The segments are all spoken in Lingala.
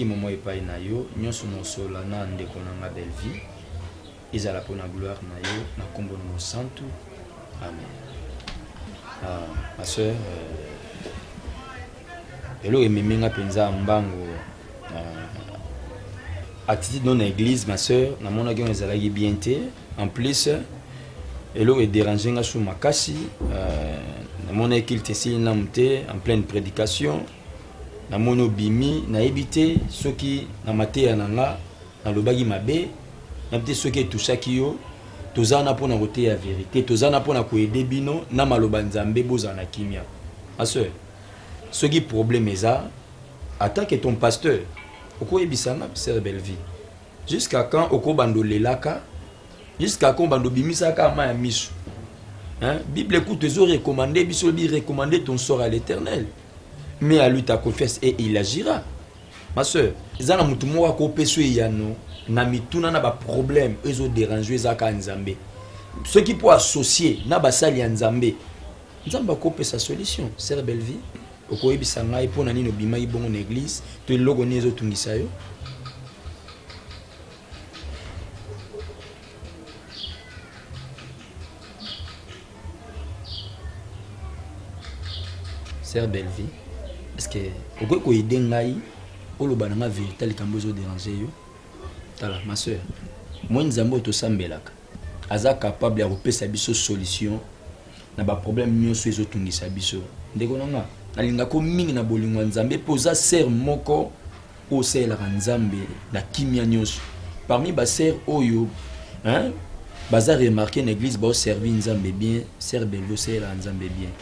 qui moment epai na yo nyonso mosola na ndeko na belle vie ezala pona gloire na yo na kombo na santu amen. Ma soeur elo ememenga penza mbango attitude dans l'église ma soeur na mona que ezala bien te en plus elo est dérangé nga sous makasi na mona qu'il te signe na mte en pleine prédication na mono bimi na ebité ceux qui na maté na nga na lobaki mabe na mte ceux qui touchaki yo tozana pona côté ya vérité tozana pona ko aider bino na maloba nzambe bozana kimia ma soeur ce qui problème eza attaque ton pasteur oko ebisanga sœur belle vie jusqu'à quand oko bando lelaka jusqu'à quand bando bimisaka ma ya misu hein Bible écoute toujours recommander biso bi recommander ton sort à l'Éternel mais à lui ta confiance et il agira ma soeur ezana mutu moko ko peso yano na mituna na ba problème ezo déranger zaka nzambe ce qui peut associer na basali ya nzambe nzamba ko pesa solution sœur belle vie oko ebisanga ipona nino bima ibongo na église to logo nezo tungisa yo sœur belle vie est-ce que oko ko idengai oloba na vérité likambo zo déranger yo tala ma soeur moi nzambo to sambelaka aza capable ya kopesa biso solution na ba problème nyonso ezo tungisa biso ndeko nanga alinga ko mingi na bolingo nzambe poza ser moko o sela nzambe na kimia nyonso parmi ba ser oyo hein baza remarquer na église ba servir nzambe bien ser belo sela nzambe bien.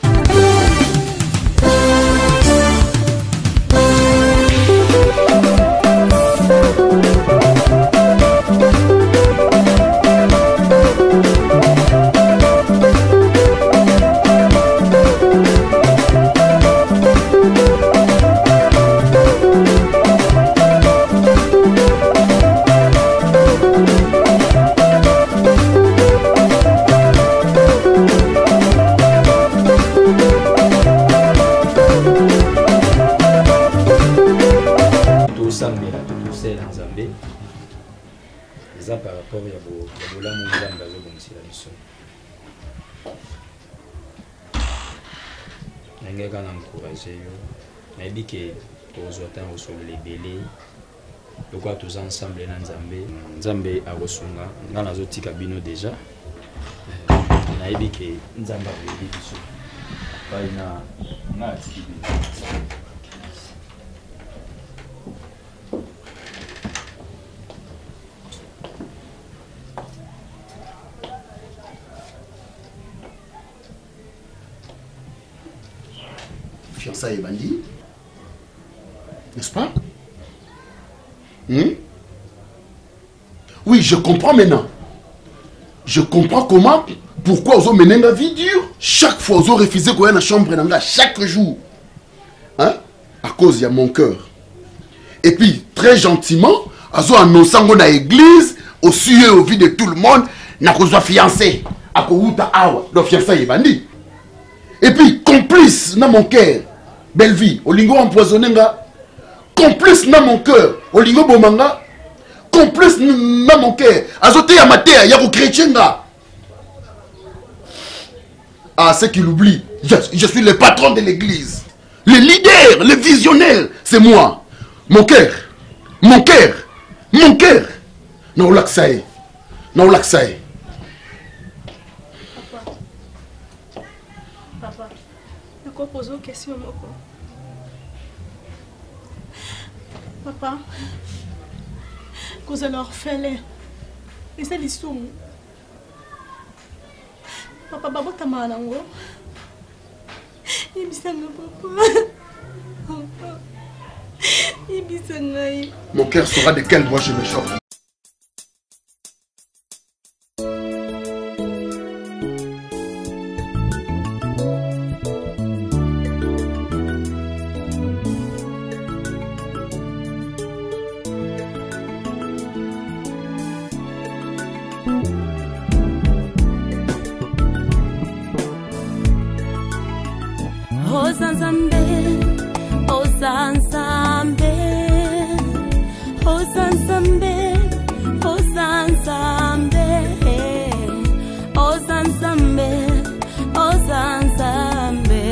Par rapport à Bola Mouzamba, je la mission. Je vais encourager. Je dis que tous autant sur les bélés, le quoi tous ensemble dans Nzambe, Nzambe a reçu dans la zone cabine déjà. Je dis que Nzambe a dit ça. Pas fiançailles bandit, n'est-ce pas? Oui, je comprends maintenant. Je comprends comment, pourquoi vous avez mené la vie dure. Chaque fois, vous avez refusé qu'on ait la chambre chaque jour. Hein? À cause de mon cœur. Et puis, très gentiment, vous avez annoncé dans l'église, au sujet, au vu de tout le monde, n'a pas de fiancé. À cause de fiançailles bandit. Et puis, complice dans mon cœur. Belle vie, au lingo empoisonné, complice dans mon cœur, au lingo bomanga, complice dans mon cœur, azote ya mater, ya chrétien. Ah, c'est qu'il oublie, je suis le patron de l'église, le leader, le visionnaire, c'est moi. Mon cœur, mon cœur, mon cœur. Non, l'accès, non, l'accès. Papa, je vais poser une question. Papa, vous êtes orphelin. Et c'est l'histoire. Papa, papa, tu m'as dit. Il papa. Mon cœur saura de quel bois je me chauffe. Ozanzambe, Ozanzambe, Ozanzambe, Ozanzambe,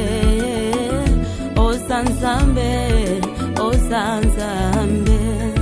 Ozanzambe, Ozanzambe.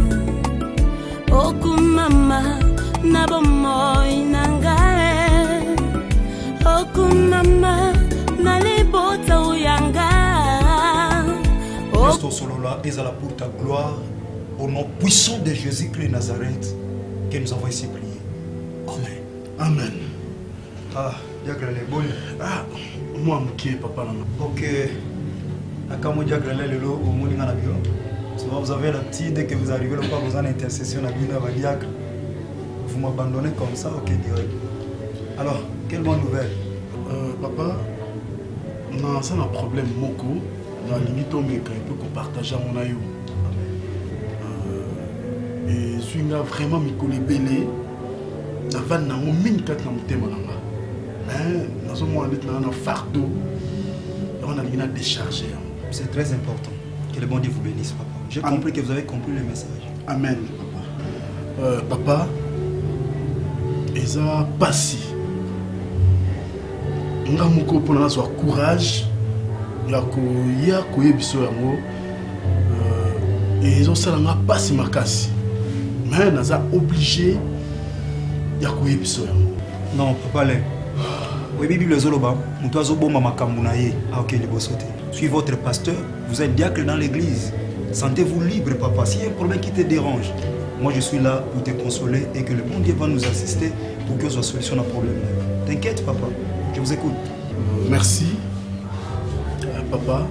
Okumama nabomoy nangae, Okumama nalibota uyanga. Reste au solo-là, et à la pour ta gloire, au nom puissant de Jésus-Christ de Nazareth, que nous avons ici prié. Amen. Amen. Ah, diacre les bonnes. Ah, moi, je suis papa. Ok. Akamo diacre les lots au monde dans la bio. Souvent vous avez la petite, dès que vous arrivez, là, vous en intercession à bien avec diacre. Vous m'abandonnez comme ça, ok, direct. Alors, quelle bonne nouvelle? Papa, on a un problème, Moko. La limite, on peut partager mon aïe. Et je suis vraiment belé. Avant, on a mis 4 ans de temps. Mais nous avons un fardeau. On a déchargé. C'est très important. Que le bon Dieu vous bénisse, papa. J'ai compris que vous avez compris le message. Amen, papa. Papa, ils ont passé. Nous avons courage. Il y a et ils ont pas si makasi. Mais nous sommes obligés de non, papa, oui, Bible Zoloba, nous sommes suis votre pasteur, vous êtes diacre dans l'église. Sentez-vous libre, papa. S'il y a un problème qui te dérange, moi je suis là pour te consoler et que le bon Dieu va nous assister pour que soit solution à problème. T'inquiète, papa, je vous écoute. Merci. Papa,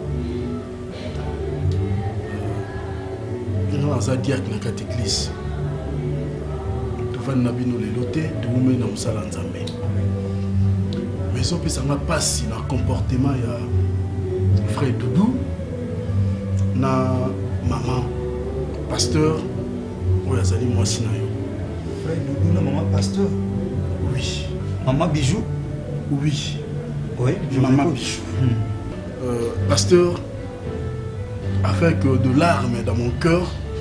nous avons dit à la catéclise. Nous avons dit les lotés, nous avons dit que mais si on n'a pas si le comportement de frère Doudou, na maman, pasteur, ou yazali moi sinayo. Frère Doudou, na maman, pasteur? Oui. Maman Bijou? Oui. Oui, je maman Bijou. Pasteur, avec de larmes dans mon cœur,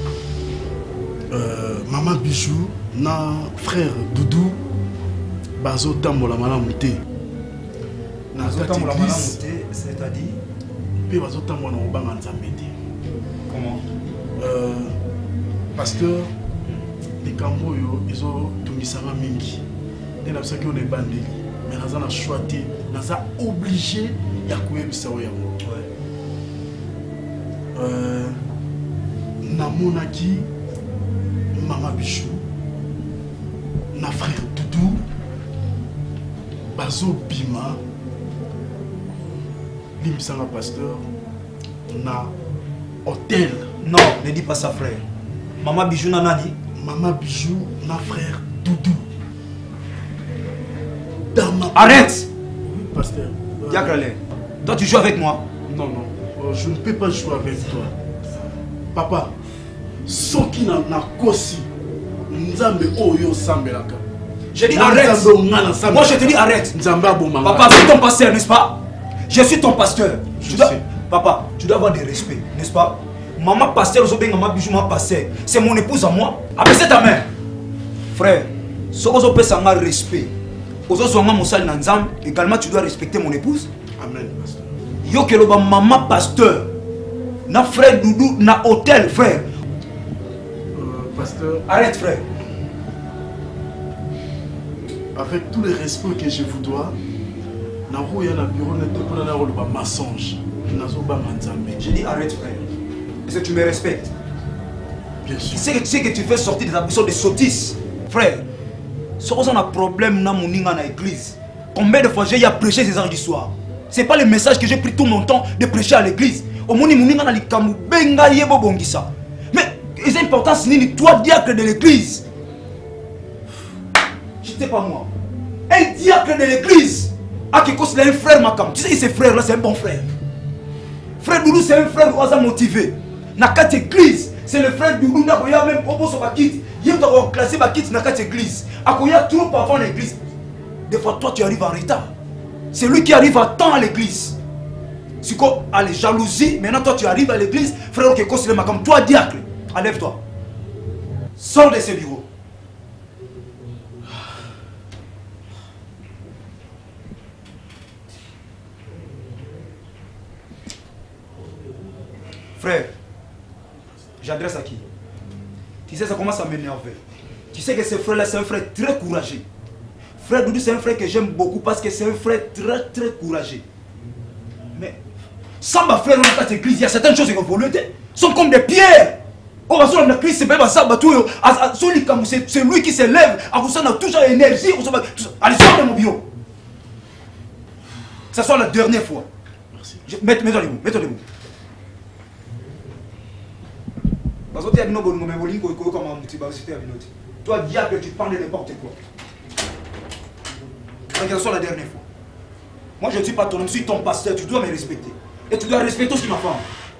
maman Bijou, na frère Doudou, bazo tambola malamouté. Bazo tambola malamouté, c'est-à-dire? Puis bazo tambola na obanga nzambete. Comment? Pasteur, les camboyo, ils ont tout mis ça mingi. Et là, c'est qu'on est bandé. Mais nous avons choisi, nous avons obligé de couper ça. Namonaki, maman Bichou, na frère Doudou, Bazo Bima, Limsanga pasteur, na hôtel. Non, ne dis pas ça, frère. Maman Bijou Nanani. Maman Bijou, na frère Doudou. Arrête! Oui, pasteur. Diakrale, toi tu joues avec moi? Non, non, je ne peux pas jouer avec toi. Papa, ce qui n'a kosi, Nzambe oyo sambelaka. Je dis arrête! Moi je te dis arrête! Papa, je suis ton pasteur, n'est-ce pas? Je suis ton pasteur. Papa, tu dois avoir des respects, n'est-ce pas? Maman pasteur, maman Bijou, maman pasteur. C'est mon épouse à moi. Abaissez ta main. Frère, ce que je peux c'est un respect. Également, tu dois respecter mon épouse. Amen, pasteur. Yo keloba maman pasteur. Na frère Doudou, na hôtel, frère. Pasteur. Arrête, frère. Avec tout le respect que je vous dois, na rouya na bureau na topona na roloba mensonge. J'ai dit arrête, frère. Est-ce que tu me respectes? Bien sûr. C'est que tu fais sortir des ablutions de sottises, frère. Si on a un problème dans mon église, combien de fois j'ai prêché ces heures du soir? Ce n'est pas le message que j'ai pris tout mon temps de prêcher à l'église. Mais c'est important, c'est toi, diacre de l'église. Je ne sais pas moi. Un diacre de l'église. Il a un frère Makam. Tu sais, ce frère-là, c'est un bon frère. Frère Doudou, c'est un frère qui a motivé. Dans cette église, c'est le frère Doudou qui a même proposé sa kit. Il a classé ma kit dans cette église. Il y a trop avant l'église. Des fois, toi, tu arrives en retard. C'est lui qui arrive à temps à l'église. Si tu as les jalousies, maintenant toi, tu arrives à l'église. Frère, qui est comme toi, diacre. Enlève-toi. Sors de ce bureau. Frère, j'adresse à qui? Tu sais, ça commence à m'énerver. Tu sais que ce frère-là, c'est un frère très courageux. Frère Doudou, c'est un frère que j'aime beaucoup parce que c'est un frère très courageux. Mais, sans ma frère dans cette église, il y a certaines choses qui vont sont comme des pierres. Oh, c'est lui qui se lève, on a toujours l'énergie. Allez, sors de mon bureau. Que ce soit la dernière fois. Mets-toi debout, mets-toi debout. Toi, diable, tu parles de n'importe quoi. Que ce soit la dernière fois. Moi, je ne suis pas ton homme, je suis ton pasteur, tu dois me respecter. Et tu dois respecter aussi ma femme.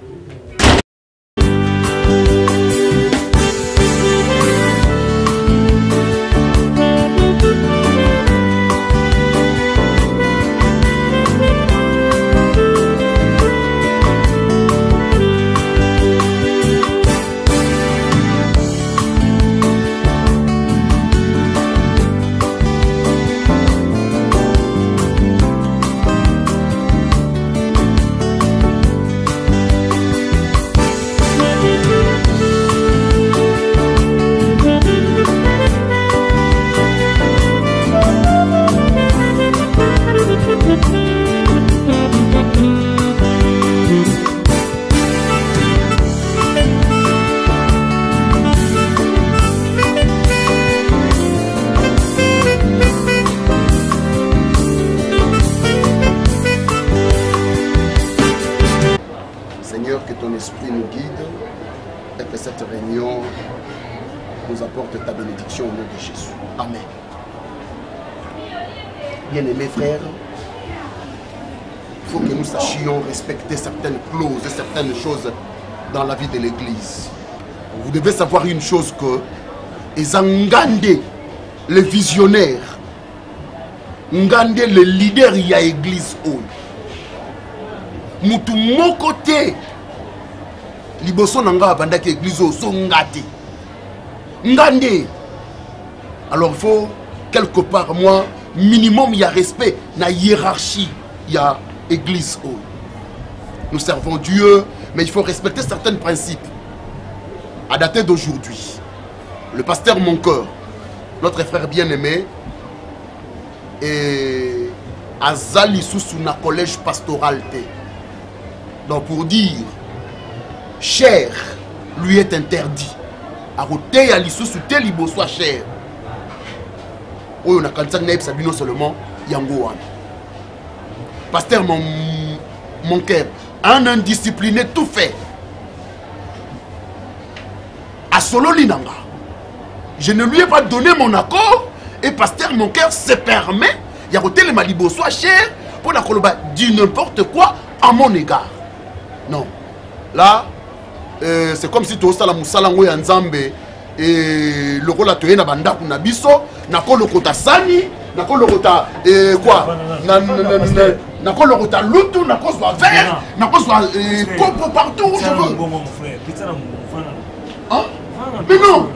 Seigneur, que ton esprit nous guide et que cette réunion nous apporte ta bénédiction au nom de Jésus. Amen. Bien-aimés frères, il faut que nous sachions respecter certaines clauses et certaines choses dans la vie de l'Église. Vous devez savoir une chose que les Ngandé, les visionnaires, Ngandé, les leaders, il y a l'Église. Mutu mon côté, liboso nanga bandaki église so ngati. Ngandé. Alors il faut quelque part moi minimum il y a respect na hiérarchie, il y a église. Nous servons Dieu, mais il faut respecter certains principes. À dater d'aujourd'hui, le pasteur Mon Cœur, notre frère bien-aimé, et Azali Sousouna collège pastoral. Donc pour dire, cher lui est interdit. A côté à l'issue sous tel libo soit cher. On a quand ça sabino seulement yango. Pasteur mon cœur, un indiscipliné tout fait. À solo linanga. Je ne lui ai pas donné mon accord et pasteur mon cœur se permet. Il y a côté le malibo soit cher pour la coloba dit n'importe quoi à mon égard. Non. Là, c'est comme si tu as la moussalango ya nzambe et le rôle à tuer na banda kuna biso, na ko le kota sani, na ko le kota quoi? Na ko le kota lutu, na ko soit vert, na ko soit copo partout où je veux. Hein? Mais non.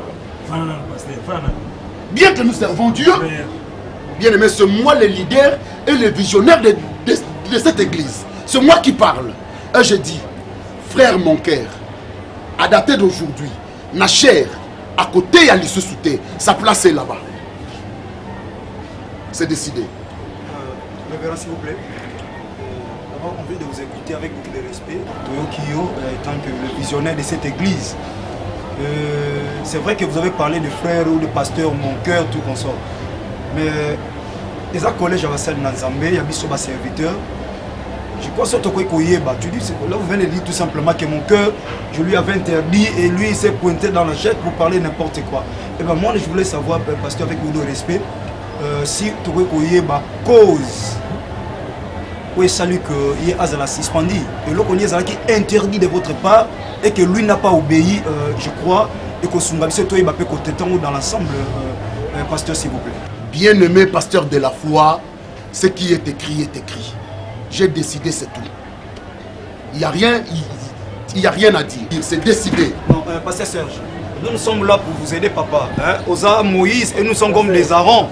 Bien que nous servons Dieu, bien aimé, c'est moi le leader et le visionnaire de cette église. C'est moi qui parle. Et je dis, frère mon cœur, à dater d'aujourd'hui, na chair, à côté à l'issue souté, sa place est là-bas. C'est décidé. Révérend, s'il vous plaît. D'abord, on vient de vous écouter avec beaucoup de respect. Toyo Kiyo, étant que le visionnaire de cette église. C'est vrai que vous avez parlé de frères ou de pasteurs, mon cœur, tout consort. Mais les collèges à Vassal Nanzambe, il y a des serviteurs. Je crois que tu dis, là vous venez de dire tout simplement que mon cœur, je lui avais interdit et lui il s'est pointé dans la chaise pour parler n'importe quoi. Et bien moi je voulais savoir, pasteur, avec beaucoup de respect, si tu veux cause, oui, salut que il est suspendu. Et là on est qui interdit de votre part et que lui n'a pas obéi, je crois, et que son gabissé toi il va côté temps dans l'ensemble, pasteur s'il vous plaît. Bien-aimé pasteur de la foi, ce qui est écrit est écrit. J'ai décidé, c'est tout. Il n'y a rien à dire. C'est décidé. Non, pasteur Serge, Nous sommes là pour vous aider, papa. Hein? Osa, Moïse, et nous sommes comme des Aaron.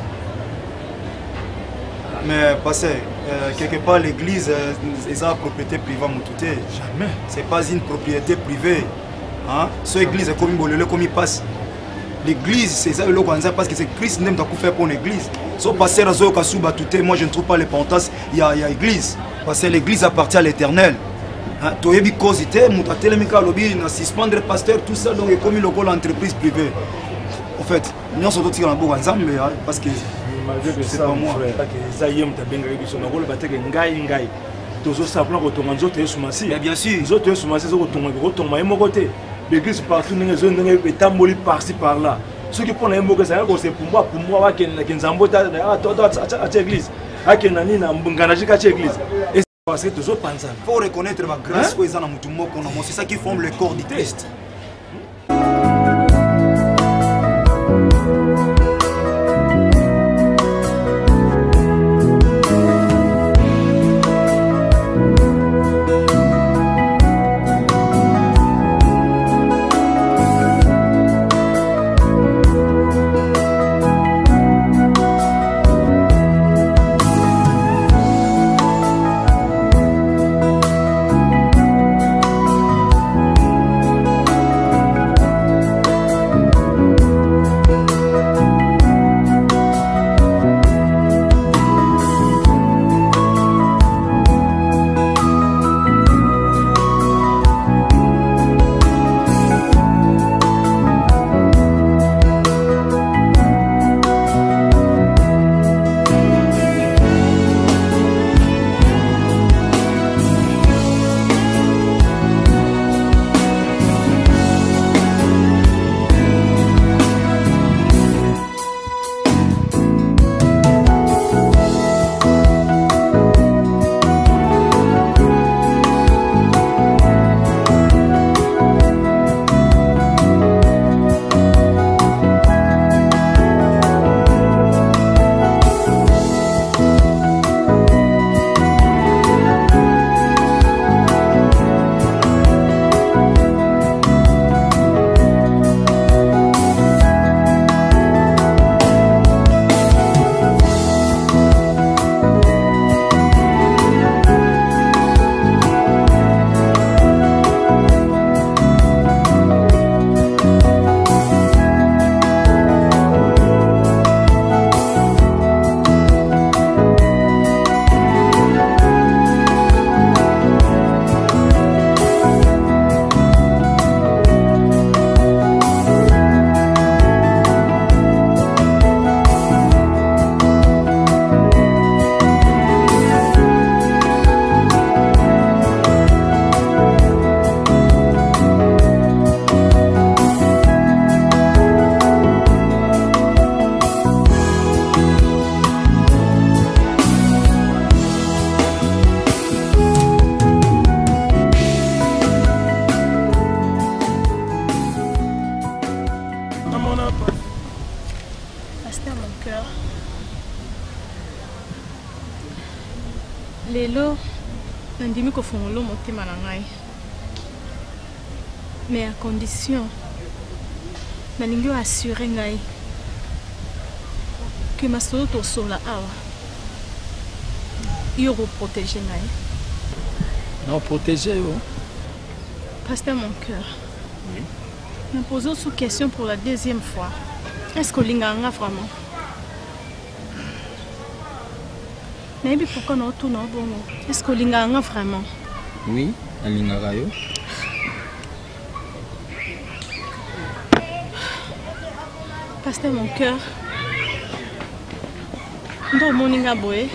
Mais, passez, quelque part, l'église est une propriété privée à Moutouté. Jamais. Ce n'est pas une propriété privée. Hein? Cette église est comme une bolele, comme il passe. L'église, c'est ça le parce que c'est Christ n'aime pas faire pour l'église. Si passer à Zoka Souba Touté, moi je ne trouve pas les pantas, il y a l'église. Parce que l'église appartient à l'éternel. Tu as dit que tu as suspendre pasteur, tout ça, donc comme l'entreprise privée. En fait, nous sommes tous ensemble parce que c'est pas moi. Bien sûr. L'église partout, est tamboli par-ci par-là. Ceux qui prennent un mot que c'est pour moi, qui est l'église. Il faut reconnaître la grâce que les gens c'est ça qui forme le corps du Christ. Lelo, nandimi ko fongolo motema na ngai. Mais à condition, nalingi assurer ngai que ma solo to sola awa. Yo go protéger ngai. Non, protéger oh. Pasteur mon cœur. Oui. Me posons sous question pour la deuxième fois. Est-ce que l'inganga vraiment? Mais pourquoi non tout non bon? Est-ce que l'inganga vraiment? Oui, l'inganga yo. Pasteur mon cœur. Ndo moninga boye.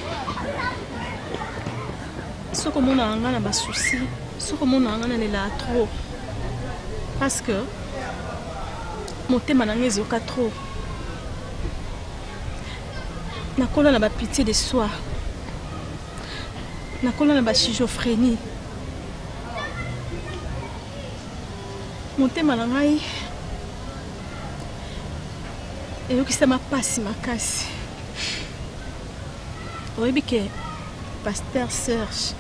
Ce que mon anga na ba souci, ce que mon anga na la trop. Parce que mon thème na ngezoka trop. Nakola na ba pitié de soi. Nakola na ba schizophrénie. Mon thème na ngai et yo qui ça m'a passé ma casse. Oui, que pasteur Serge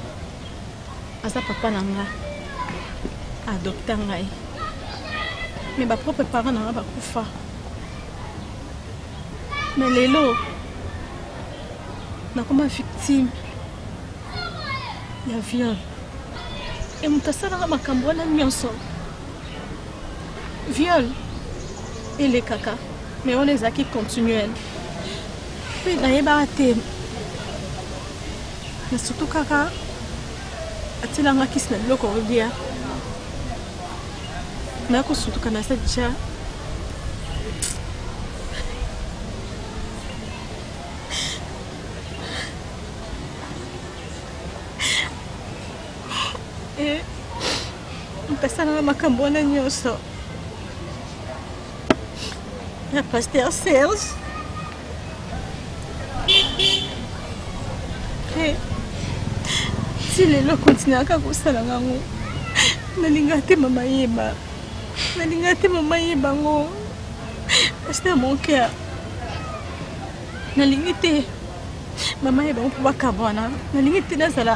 asa papa nanga adopta ngai. mais mes propres parents n'ont pas fait. Mais les lots, comme victime, il y a viol. Et je suis viol et les caca, mais on les a qui continuent. Puis il y a des mais surtout caca, il y a des qui sont là. Mais surtout quand on déjà. Et mpesana na makambo na nyonso ya pasteur Serge et si lelo continuaka kosala ngango nalinga te mama yeba ngo pasteur mon cœur nalingi te mama yeba mpo bakabwana nalingi te nazala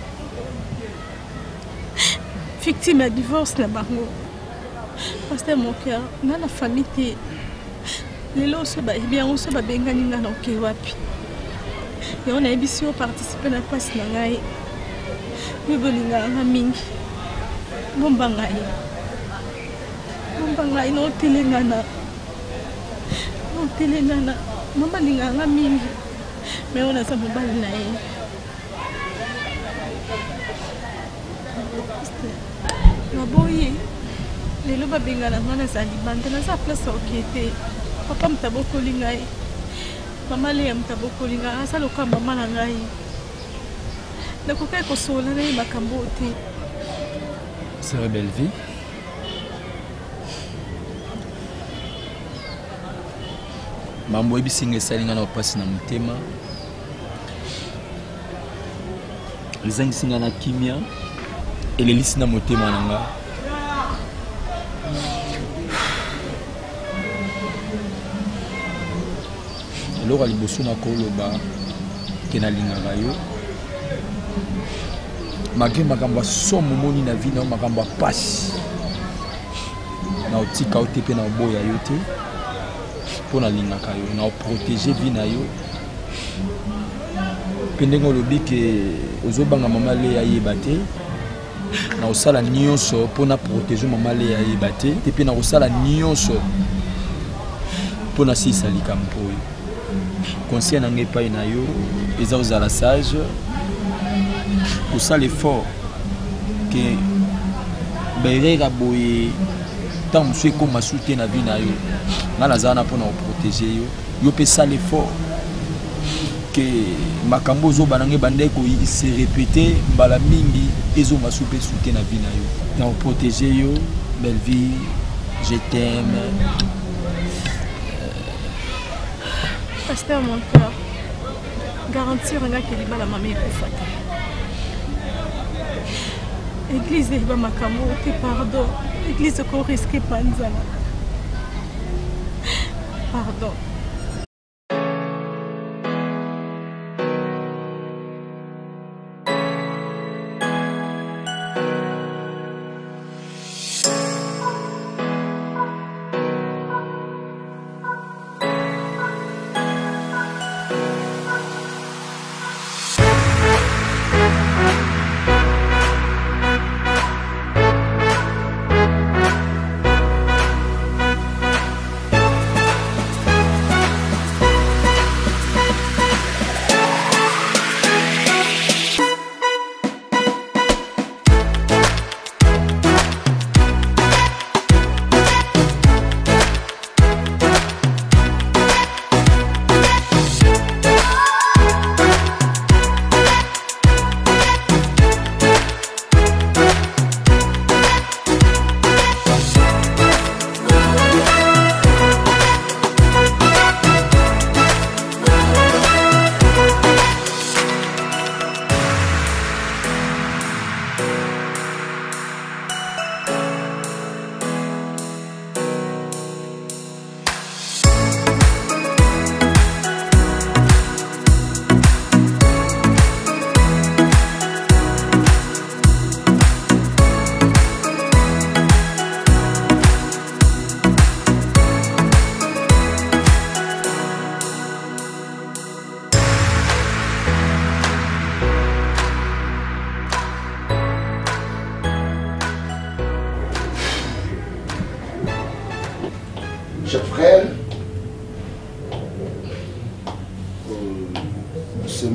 victime de divorce na bango parce que mon cœur na la famille les lots se ba bien on se ba bengani na oké wapi et on aébisi au participer na passe na ngai mi bolinga na mingi bomba ngai no telengana mama linga na mingi mais on a ça mobile na ye Naboye, les lois bengana na zali bande na za place okete. Papa mtaboko lingai. Mama le mtaboko linga asa loka mama na ngai. Nakoka ko sola na makambo te. C'est belle vie. Mambo ebisinga salinga na opasi na mutema. Lizangisinga na kimia. Et les listes na motema nanga eloko liboso na koloba ke nalingaka yo malgré makambo somo moni na vie na makambo pasi na otika o te pe na oboya yo te mpo nalingaka yo na oprotéger vie na yo mpe ndenge olobi ke ozobanga mama le ayeba te na osala nyonso pona protéger mama le ayeba te te pe na osala nyonso pona sisa likambo oyo conseil na ngai epai na yo eza ozala sage osala effort ke baerreur boye ntango mosu ekoma su te na vie na yo nga nazala na mpona koprotéger yo yo mpe sala effort que makambo ozobana nge bandeko se répéter mbala mingi ezoma su mpe soute na vie na yo na protéger yo belle vie je t'aime pasteur mon cœur garantir nga ke libala mama ekufa te église eba makambo te pardon église ko risque panzala pardon.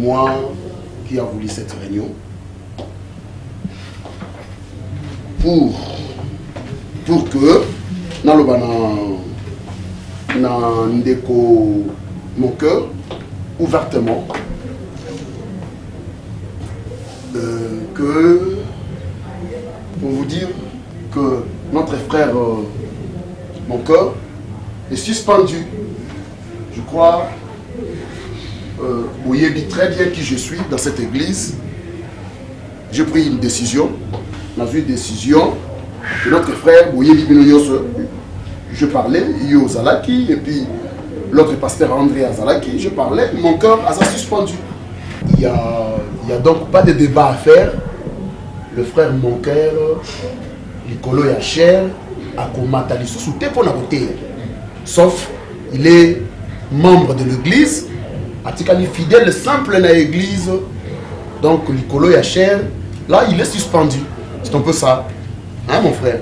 moi qui a voulu cette réunion pour que Ndeko mon cœur ouvertement que pour vous dire que notre frère mon cœur est suspendu. Je crois vous voyez très bien qui je suis dans cette église. J'ai pris une décision. Dans une décision de notre frère vous voyez je parlais, Yo Zalaki, et puis l'autre pasteur André Azalaki, je parlais, mon cœur a suspendu. Il n'y a donc pas de débat à faire. Le frère mon cœur, Nicolo Yacher, a combattu sous pour la beauté. Sauf, il est membre de l'église, il fidèle simple dans l'église. Donc, Nicolo Yacher, là, il est suspendu. C'est un peu ça. Hein, mon frère?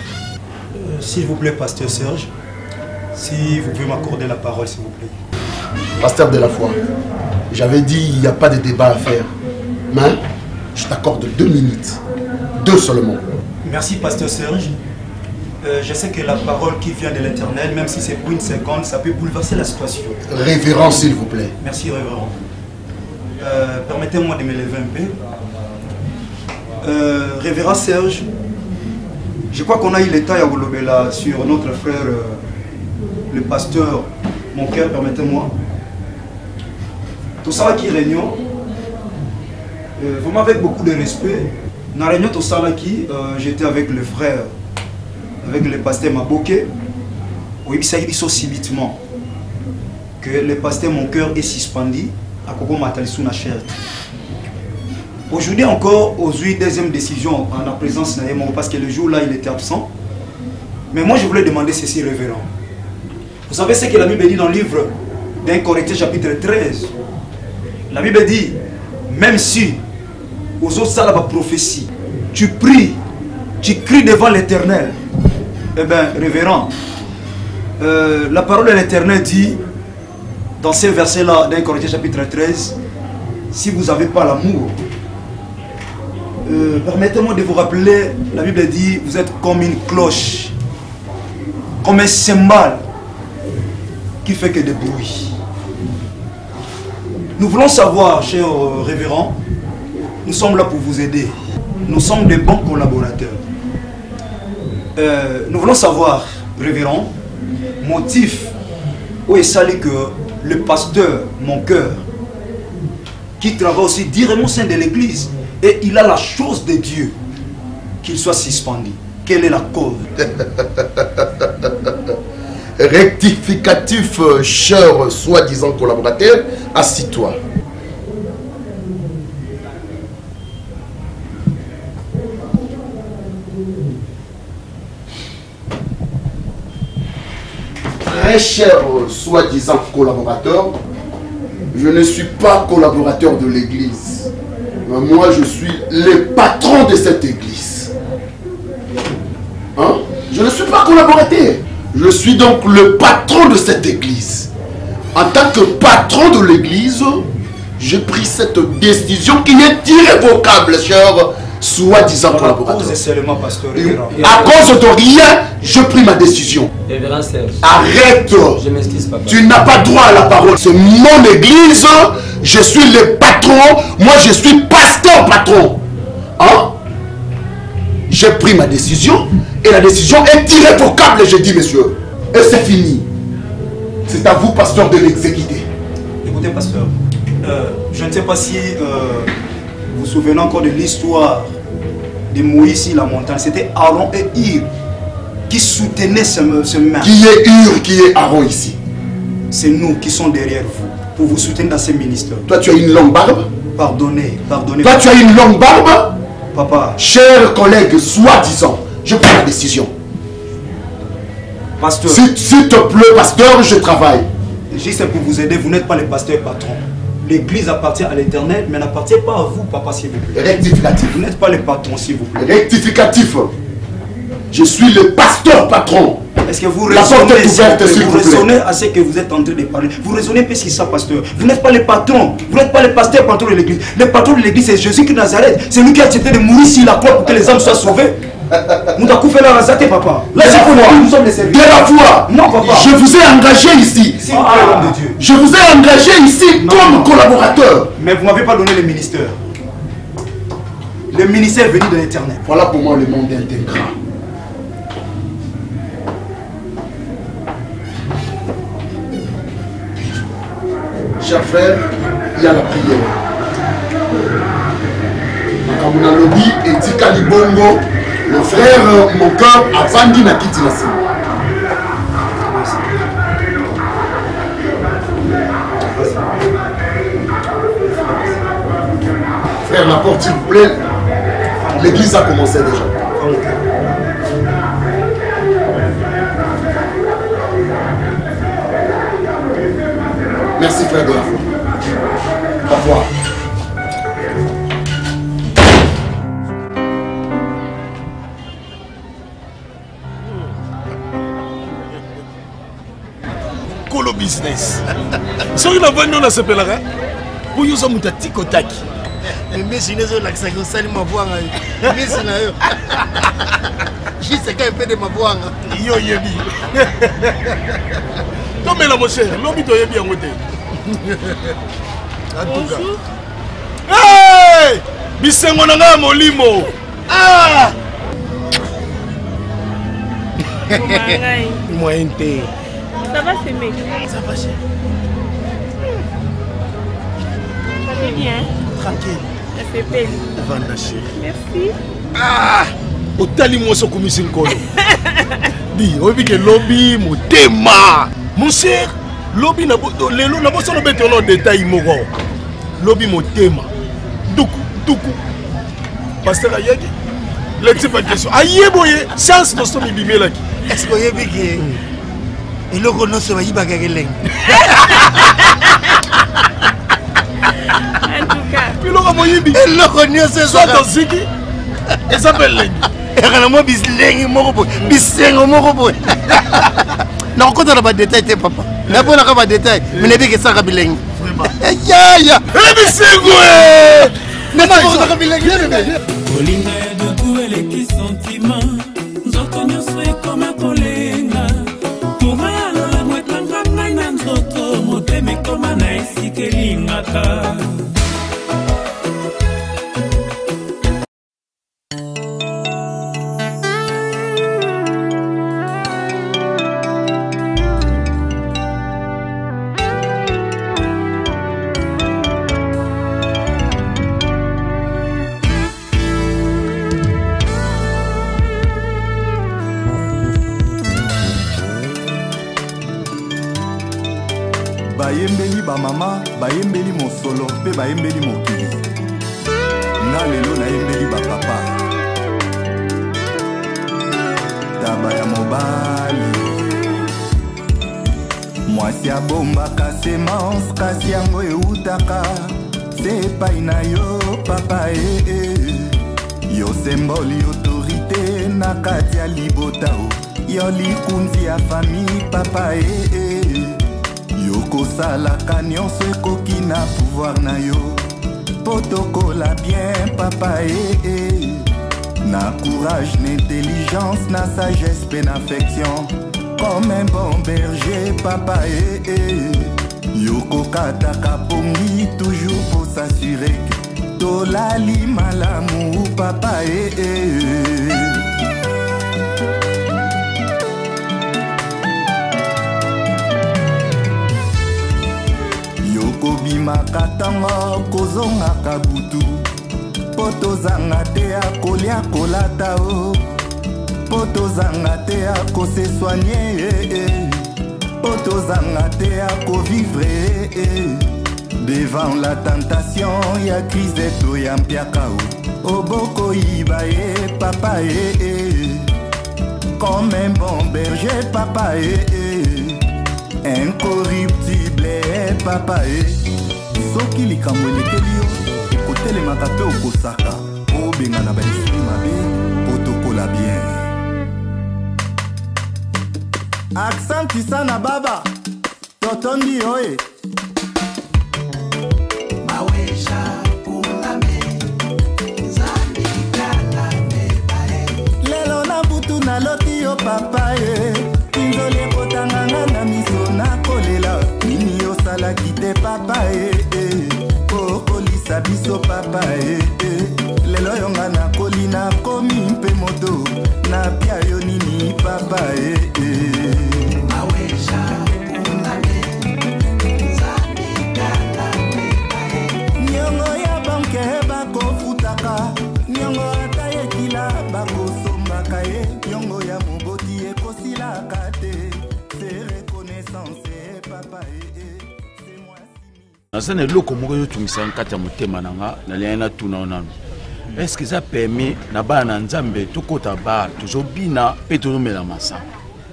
S'il vous plaît, pasteur Serge, si vous pouvez m'accorder la parole, s'il vous plaît. Pasteur de la foi, j'avais dit il n'y a pas de débat à faire. Mais je t'accorde 2 minutes. 2 seulement. Merci, pasteur Serge. Je sais que la parole qui vient de l'Éternel, même si c'est pour une seconde, ça peut bouleverser la situation. Révérend, s'il vous plaît. Merci, révérend. Permettez-moi de me lever un peu. Révérend Serge, je crois qu'on a eu l'état à Wolobela sur notre frère, le pasteur, mon cœur, permettez-moi. Tout ça qui est réunion, vraiment avec beaucoup de respect. Dans la réunion, tout ça qui, j'étais avec le frère, avec le pasteur Maboke. Oui, il s'agit subitement que le pasteur, mon cœur, est suspendu à Koko Matalisou na cherte. Aujourd'hui encore, aux 8 deuxième décision en la présence de Naïmo, parce que le jour là il était absent. Mais moi je voulais demander ceci, révérend. Vous savez ce que la Bible dit dans le livre d'un Corinthiens chapitre 13. La Bible dit, même si aux autres salles la prophétie, tu pries, tu cries devant l'Éternel. Eh bien, révérend, la parole de l'Éternel dit, dans ces versets-là d'un Corinthiens chapitre 13, si vous n'avez pas l'amour, permettez-moi de vous rappeler, la Bible dit, vous êtes comme une cloche, comme un cymbale qui fait que des bruits. Nous voulons savoir, cher révérend, nous sommes là pour vous aider. Nous sommes des bons collaborateurs. Nous voulons savoir, révérend, motif où est salé que le pasteur, mon cœur, qui travaille aussi directement au sein de l'église, et il a la chose de Dieu, qu'il soit suspendu. Quelle est la cause? Rectificatif, cher soi-disant collaborateur, assis-toi. Très cher soi-disant collaborateur, je ne suis pas collaborateur de l'église. Moi, je suis le patron de cette église. Hein? Je ne suis pas collaborateur. Je suis donc le patron de cette église. En tant que patron de l'église, j'ai pris cette décision qui est irrévocable, cher soi-disant collaborateur. Seulement, pasteur, à cause de rien, je pris ma décision. Révérend Serge. Arrête. Je m'excuse, papa. Tu n'as pas droit à la parole. C'est mon église. Je suis le patron. Moi, je suis pasteur patron. Hein? J'ai pris ma décision. Et la décision est irrévocable, je dis, monsieur. Et c'est fini. C'est à vous, pasteur, de l'exécuter. Écoutez, pasteur. Je ne sais pas si vous vous souvenez encore de l'histoire de Moïse sur la montagne. C'était Aaron et Hur qui soutenaient ce main. Qui est Hur, qui est Aaron ici? C'est nous qui sommes derrière vous pour vous soutenir dans ces ministères. Toi, tu as une longue barbe? Pardonnez, pardonnez. Toi, tu as une longue barbe? Papa. Chers collègues, soi-disant, je prends la décision. Pasteur. S'il te plaît, pasteur, je travaille. Juste pour vous aider, vous n'êtes pas le pasteur patron. L'église appartient à l'Éternel, mais n'appartient pas à vous, papa, s'il vous plaît. Rectificatif. Vous n'êtes pas le patron, s'il vous plaît. Rectificatif. Je suis le pasteur patron. Est-ce que vous La porte est ouverte, s'il vous vous plaît. raisonnez à ce que vous êtes en train de parler? Vous raisonnez parce que ça, pasteur. Vous n'êtes pas le patron. Vous n'êtes pas le pasteur patron de l'église. Le patron de l'église, c'est Jésus qui Nazareth. C'est lui qui a accepté de mourir sur la croix pour que les âmes soient sauvées. Nous avons fait la razate, papa. Là, c'est pour nous sommes les serviteurs. De la foi. Non, papa. Je vous ai engagé ici. S'il vous plaît, l'homme de Dieu. Je vous ai engagé ici comme collaborateur. Mais vous ne m'avez pas donné le ministère. Le ministère est venu de l'éternel. Voilà pour moi le monde intégral. Chers frères, il y a la prière. Makamuna Lobi et Tika Libongo, le frère, mon cœur a vendu na kiti na sima. Frère, la porte s'il vous plaît. L'église a commencé déjà. Merci frère de la foi. Au revoir. Colo business. Soki na vandi on asepelaka. Oyo za muta tikotaki. Mais je ne sais pas si c'est ma voix. Mais c'est là. Je sais qu'un peu de ma voix. Yo yebi. Non mais la mon cher, l'homme to yebi en côté. En tout cas. Hey! Bisengo nanga molimo. Ah! Moi inte. Ça va, c'est mec. Ça va cher. Ça fait bien. Tranquille. Ça fait belle. Vanda cher. Merci. Ah! Otali moso komisi nkolo. Di, obi ke lobby motema. Mon cher, lobby na lelo na boso no beto no détail moko. Lobby motema. Duku. Pasteur ayaki. Le type a question. Ayeboye, chance de son bimela ki. Est-ce que vous avez vu et le gros non se va y bagarrer? En tout cas. Puis l'on a moyen bi. Et le gros non se Soit dans Ziki. Et ça s'appelle Lengi. Et quand moi bislengi moko bisengo moko. Non, quand on a pas de détails, papa. N'a pas de détails. Mais les que ça bilengi. Ya. Eh bisengo. Mais pas de bilengi. Kolinga ya duku eleki sentiment. Nzoto nyonso ekoma kolenga. Tuma ya lolamu etanga ngai na nzoto. Motema ekoma na esika elingaka. bayembeli bamama bayembeli mosolo mpe bayembeli mokili nga lelo nayembeli bapapa taba ya mobali mwasi abombaka semence kasi yango eutaka se epai na yo papa yo symbole autorité na kati ya libota yo likunzi ya famille papa yokosalaka nyonso ekoki na pouvoir na yo po tokola bien papa na courage na intelligence na sagesse pe na affection comme un bon berger papa yokokataka pongi toujours pour s'assurer que tolali malamu papa kobimaka ntango kozongaka butu po tozanga te ya kolia kolata o po tozanga te ya kosesoigne po tozanga te ya kovivre devant la tentation ya crise to ya mpiaka o obokoyiba ye papa comme un bon berger papa incorruptible papa soki likambo elekeli yo ekotelemaka mpe okosaka po obengana baesprit mabe po tokola bien Aksanti sana baba totondi oye lelo na butu na loti yo papa ye tinzoli ekotanganga na miso na kolela nini osalaki te papa ye okolisa biso papa ye lelo yonga nakoli nakomi mpe moto napia yo nini papa ye nyongo ya banke bakofutaka nyongo ata yekila bakosombaka ye nyongo ya moboti ekosilaka te se reconnaissance papa c'est moi nazana eloko moko yotungisa nkati ya motema nanga nalia na tuna onano est-ce que ça permet na bana nzambe tokota ba tozobina pe tozomela masanga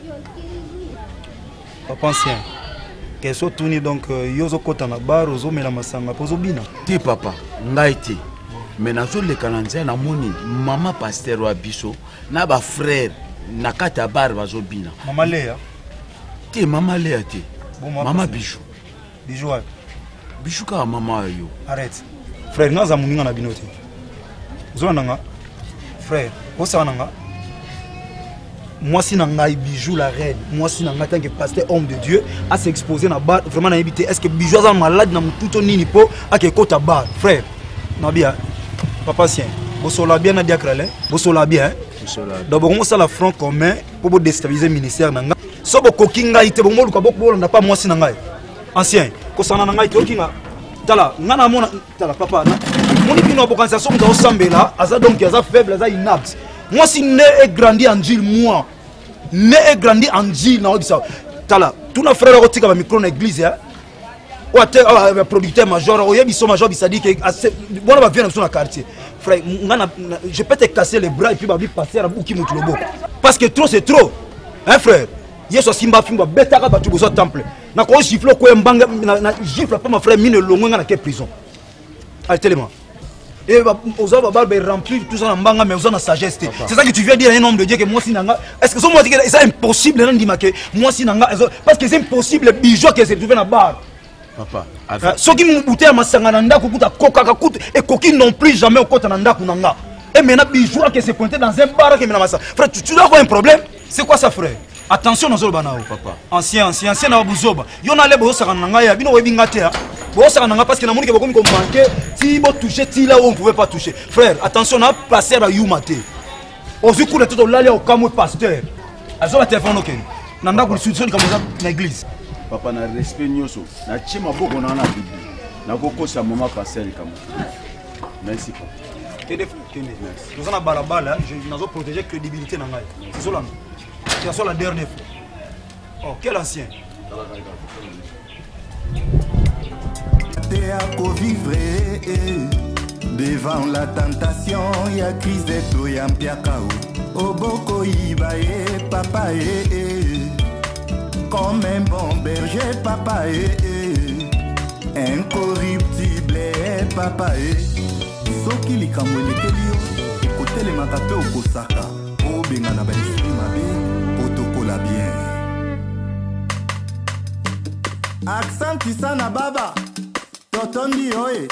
papa ancien question tourner donc yozo kota na bar ozomela masanga pozobina te papa ngai te mais nazoleka na nzela namoni mama pasteur wa biso na ba frère na kati ya bar bazobina mama Léa te mama Léa te mama Bijou Bijou wa Bijou ka mama yo arrête frère naza muninga na bino te zonanga frère osananga moi si nanga Bijou la reine moi si nanga tant que pasteur homme de Dieu à s'exposer na bar vraiment na éviter est-ce que Bijou a malade na mututo nini po akekota bar frère na bien papa sien bosola bien na diakrale bosola bien d'abord on ça la front commun pour déstabiliser ministère nanga so bokokinga ite bombo luka bokolanda pas moi si nanga ancien ko sana nanga ite okinga tala ngana mona tala papa moni bino bokansa so mzo sambela aza donc aza faible aza inapte moi si né et grandi en Gilles moi né et grandi en Gilles na odisa tala tout na frère otika ba micro na église hein ou à producteur major ou yebiso major bisadi que bona ba vient na quartier frère ngana je peux te casser les bras et puis ba bi passer à buki mutulobo parce que trop c'est trop hein frère yeso simba fimba betaka batu bozo temple na ko gifle ko mbanga na gifle pas ma frère mine longo na ke prison allez tellement et aux hommes remplir tout ça en banga mais aux hommes sagesse c'est ça que tu viens dire à un homme de Dieu que moi si nanga est-ce que moi c'est impossible non dire que moi si nanga parce que c'est impossible bijou que c'est trouvé na bar papa ceux qui m'ont bouté à masanga na ndako kuta koka kakuta et koki non plus jamais au kota na ndako nanga et maintenant bijou que c'est pointé dans un bar que mena massa frère tu dois avoir un problème c'est quoi ça frère attention nos banao papa ancien na buzoba yo na le bo saka nanga ya bino webi ngate bon ça n'a pas parce que na moni que beaucoup comme manqué si bon toucher ti là où on pouvait pas toucher frère attention na passer à Yumate au coup de tout là au camo pasteur azo la téléphone OK nanda ko solution comme ça na église papa na respect nyoso na chima boko na bibi na koko sa mama pasteur comme merci papa kende nous on a balabala je nazo protéger crédibilité na ngai c'est ça la dernière fois oh quel ancien à co-vivre devant la tentation ya crise de ya mpiakao oboko ibaye papa comme un bon berger papa incorruptible papa soki likambo elekeli yo ekotelemaka mpe okosaka obenga na baesprit mabe otokola bien aksanti sana baba totondi oye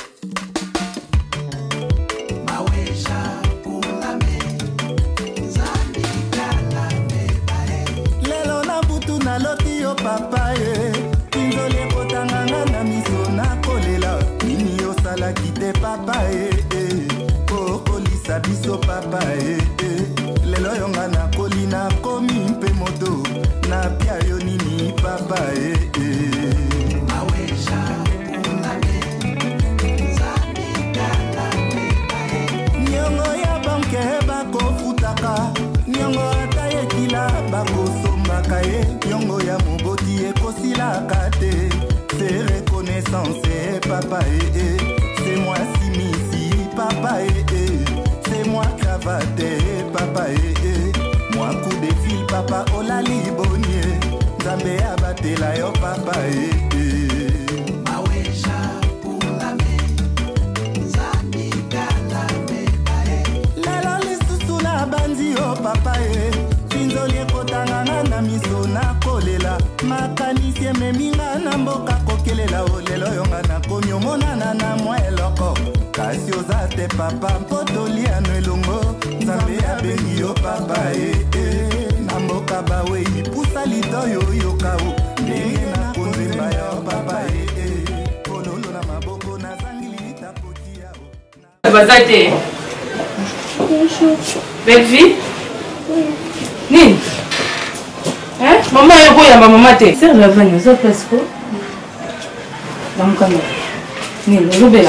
mawesha ulame zandi kalame lelo na butu na loti yo papa tinzoli ekotanganga na miso na kolela nini osalaki te papa okolisa biso papa lelo yonga nakoli nakomi mpe moto napia yo nini papa nyongo ata yekila bakosombaka ye nyongo ya moboti ekosilaka te c'est reconnaissance papa c'est moi simisi papa c'est moi cravate papa moi coup de fil papa olali bonnier nzambe abatela yo papa papa tinzoli ekotanganga na miso nako kolela makanisi ememinga na mboka kokelela olelo yonga nakomi omonana na mwa eloko kasi oza te papa mpo toliano elongo nzambe abengi yo papa na mboka bawei pusa litoyo yokao ndenge nakonzemba yo papa kololo na maboko nazangili litapoti yao baza te belle vie nini mama yokoyamba mama te ser lavani oza place ko bamukanga nini olobela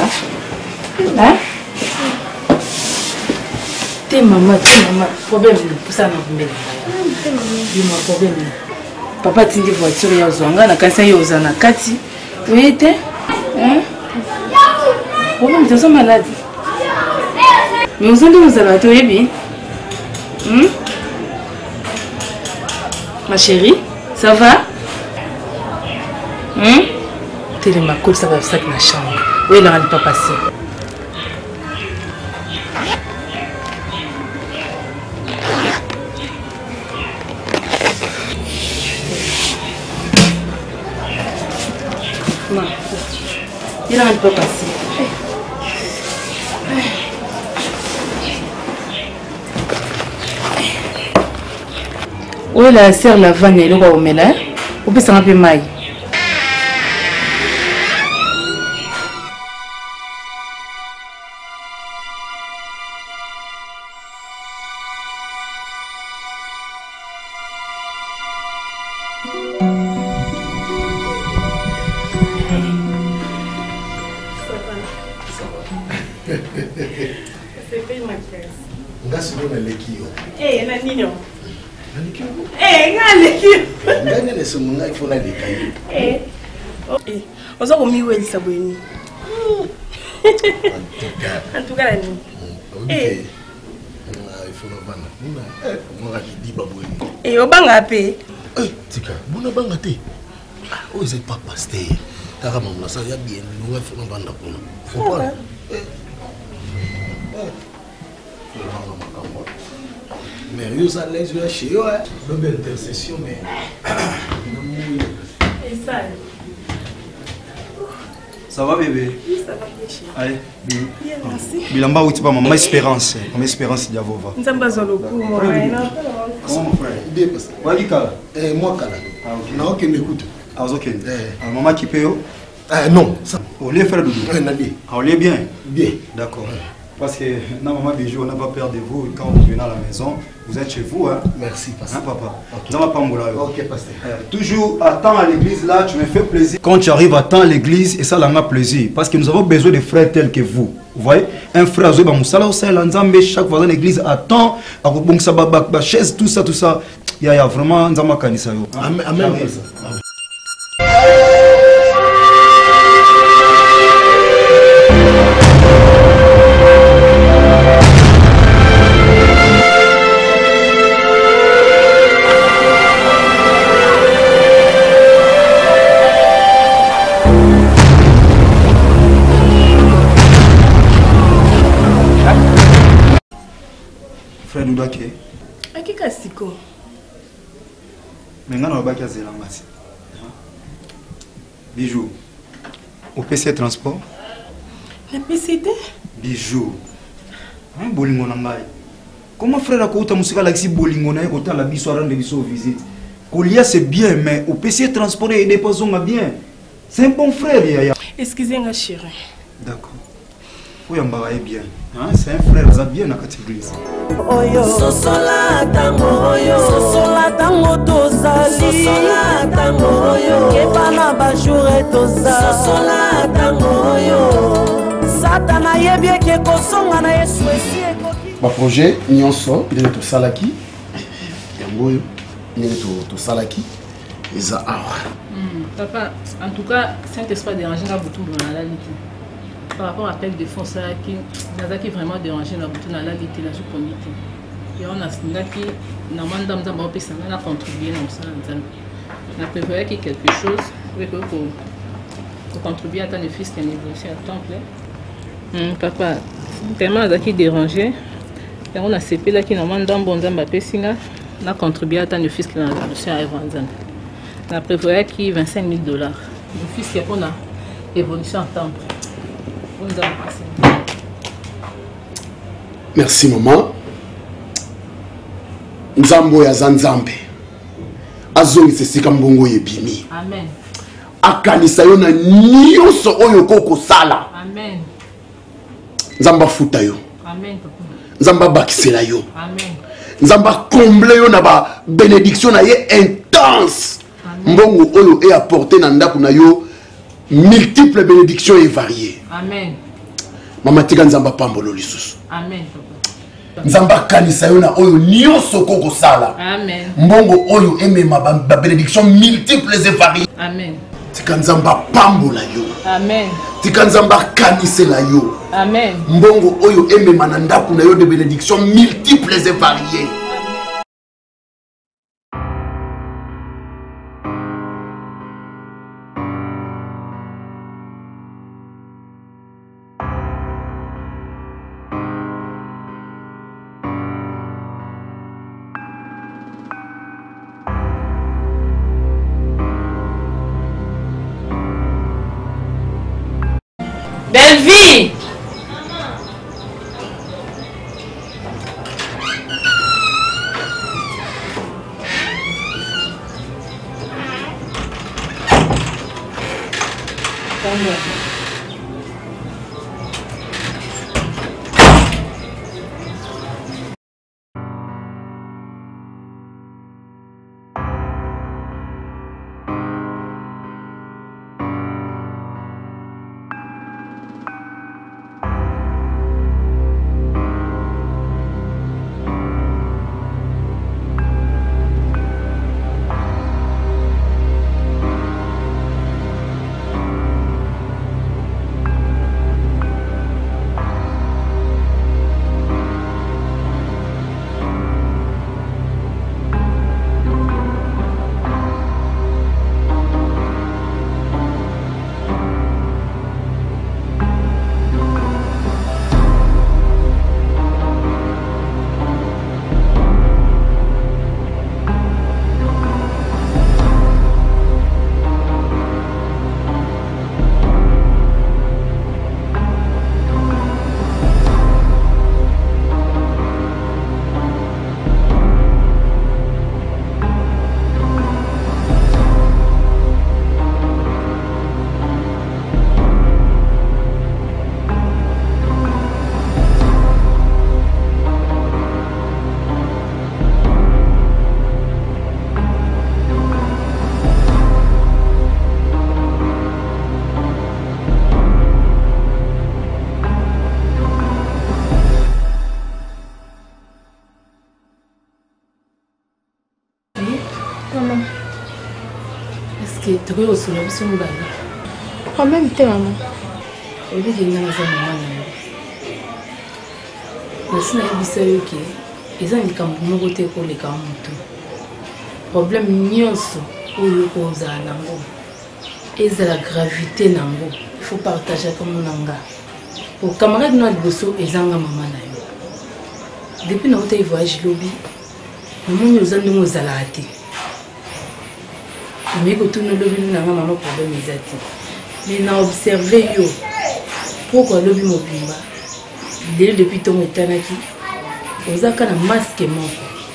te mama problème pusana kumbela bima problème papa tindi voiture ya ozwanga na kanisa yo oza na kati oye te problème toza malade mais ozandi ozala te oyebi ma chérie, ça va? T'es le macol, ça va faire la chambre. Oui, il n'aura pas passé. Non, il n'aura pas passé. Oui, la sœur la vanne et le roi au mélin. Ou peut s'en appeler maille. Oza komiwelisa bweni. En tout cas la nuit. Il faut le vendre. On va dire baboué. Et obanga pe. Tika, buna banga te. Oh, c'est pas pasteur. Tara maman ça ya bien, on va faire vendre pour nous. Faut pas. Mais yo ça les yeux chez yo, belle intercession mais. Et ça. Ça va bébé? Oui, ça va bien chérie. Allez, bien. Bien, merci. Bilamba ou pas maman espérance. Maman espérance d'Yavova. Nzamba zoloku mo. Comment mon frère? Bien parce que. Walika. Moi kala. Ah OK. Non, OK, m'écoute. Ah OK. Maman qui paye? Non, ça. On les fait doudou. On les bien. Bien. D'accord. Parce que non, maman Bijou, on n'a pas peur de vous. Quand vous venez à la maison, vous êtes chez vous. Hein? Merci, pasteur. Hein, papa? Ça va pas mourir. OK, pasteur. Toujours à temps à l'église, là, tu me fais plaisir. Quand tu arrives à temps à l'église, et ça, là, on a plaisir. Parce que nous avons besoin de frères tels que vous. Vous voyez? Un frère, chaque fois dans l'église, à temps, à chaise, tout ça. Il y a vraiment un kanisa. Amen. Frère Doudake. Akika siko. Mais on va pas Zélangasi. Bijou. Au PC Transport. Le PCT? Bijou. Un bolingo nangai. Comment frère a kouta musika laxi bolingo na kota la biso rendre biso visite. Kolia c'est bien mais au PC Transport et déposons bien. C'est un bon frère yaya. Excusez-moi chérie. D'accord. Oui, on va bien. Hein? C'est un frère, ça bien dans cette église. Sosola tango oyo, sosola tango tozali, sosola tango oyo, kebana bajure tozali, sosola tango oyo, satana yebie ke kosonga na Yesu esi ekoki. Ba projet nyonso ndenge to salaki. Yango yo ndenge to salaki. Eza awa. Papa, en tout cas, Saint-Esprit dérangé na butu dans la liti. Par rapport à tel défense qui vraiment dérangé na butu na la liti la sous-comité. Et on a qui na mandam za ba pesa na contribuer dans ça nzambe. Na prévoyé quelque chose pour contribuer à ton fils qui est négocié à temps plein. Papa, tellement qui dérangé. Et on a CP là qui na mandam bon nzambe pesinga na contribuer à ton fils qui est négocié à nzambe. na prévoyé qui 25 000 $. Le fils qui on a évolution en temps. On nous a passé. Merci maman. Nzambo ya Zanzambe. Azongi sesika mbongo yebimi. Amen. Akanisa yo na nyonso oyo koko sala. Amen. Nzamba futa yo. Amen papa. Nzamba bakisela yo. Amen. Nzamba comble yo na ba bénédiction na ye intense. Mbongo oyo e apporté na ndako na yo multiples bénédictions et variées. Amen. Mama tika nzamba pambolo lisusu. Amen papa. Nzamba kanisa yo na oyo nyonso koko sala. Amen. Mbongo oyo emema ba bénédictions multiples et variées. Amen. Tika nzamba pambola yo. Amen. Tika nzamba kanisela yo. Amen. Mbongo oyo emema na ndako na yo de bénédictions multiples et variées. Belle vie. Tu peux aussi le son bail. En même temps, maman. Et puis il y a un maman. Mais si on a dit que ils ont dit qu'on ne peut pas les camps. Problème nyonso oyo koza nango. Et la gravité nango. Il faut partager comme nanga. Pour camarade notre bosso ezanga maman na yo. Depuis notre voyage lobby, nous nous allons nous alater. Mais quand tout le lobby n'a pas de problème mais n'a observé yo pourquoi lobby mobimba depuis ton étanaki aux aka na masque moko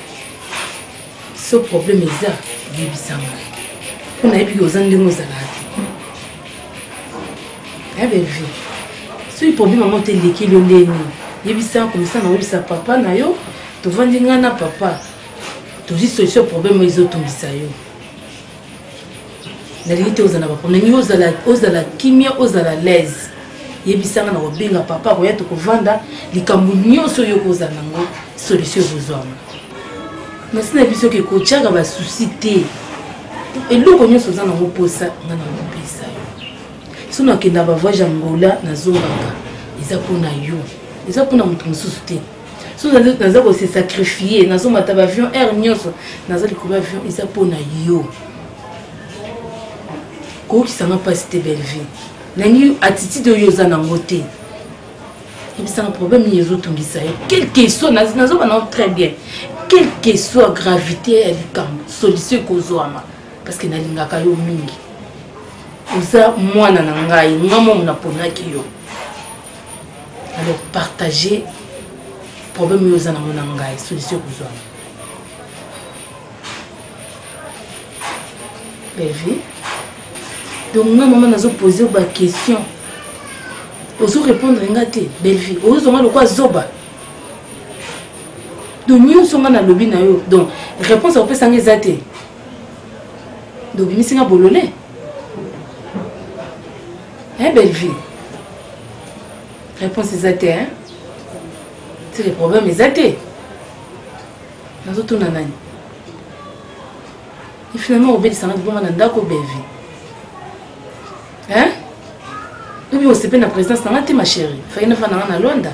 ce problème est ça bibisanga on a vu aux andingo zalati avait vu ce problème maman te leki lo leni yebisa comme ça na obisa papa na yo to vandinga na papa to juste solution problème ils otombisa yo na limite aux anaba pour nengi ozala kimia ozala l'aise yebisanga na obenga papa ko yato ko vanda likambu nyonso yo koza nango solution bozwama mais sina biso ke ko tchaka ba souci te eloko nyonso za nango posa nga na ngopesa yo sona kenda ba voyage Angola na zongaka eza pona yo eza pona mutu mususu te sona naza ko se sacrifier nazo mata ba avion air nyonso naza likoba avion eza pona yo qui s'en a pas été belle vie. Nangi attitude de yoza nangote. Et puis c'est un problème ni les autres qui ça. Quel que soit nazo très bien. Quelle que soit gravité elle camp solution kozoama. parce que nalingaka yo mingi oza mwana na ngai ngamo naponaki yo alors partager problème yo oza nango na ngai solution kozwa belle vie donc nga mama nazoposer ba question ozo répondre nga te belle vie ozonga lokwa zoba donc nyonso nga na lobi na yo donc réponse opesanga eza te donc bimisinga bolole belle vie réponse eza te c'est le problème eza te nazotuna nani et finalement obelisanga libonga na ndako belle vie obi osepe na présidence nanga te ma chérie fayi nafa nanga na londa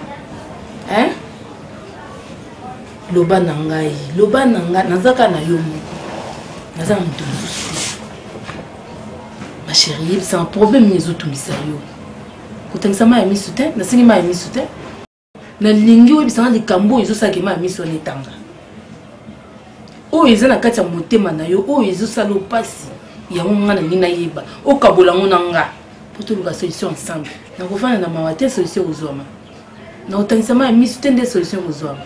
loba na ngai nazaka na yo moko naza na moto mosusu ma chérie yebisa na problème ezotungisa yo kotangisa ma ya miso te nasengi ma ya miso te nalingi oyebisanga likambo oyo ezosalaka ma ya miso wana etanga oyo eza na kati ya motema na yo oyo ezosala opasi yango nga nalingi nayeba okabola ngo na nga mpo toluka solution ensemble nakofanda na mawa te solution kozwama nakotangisa ma ya miso te nde solution kozwama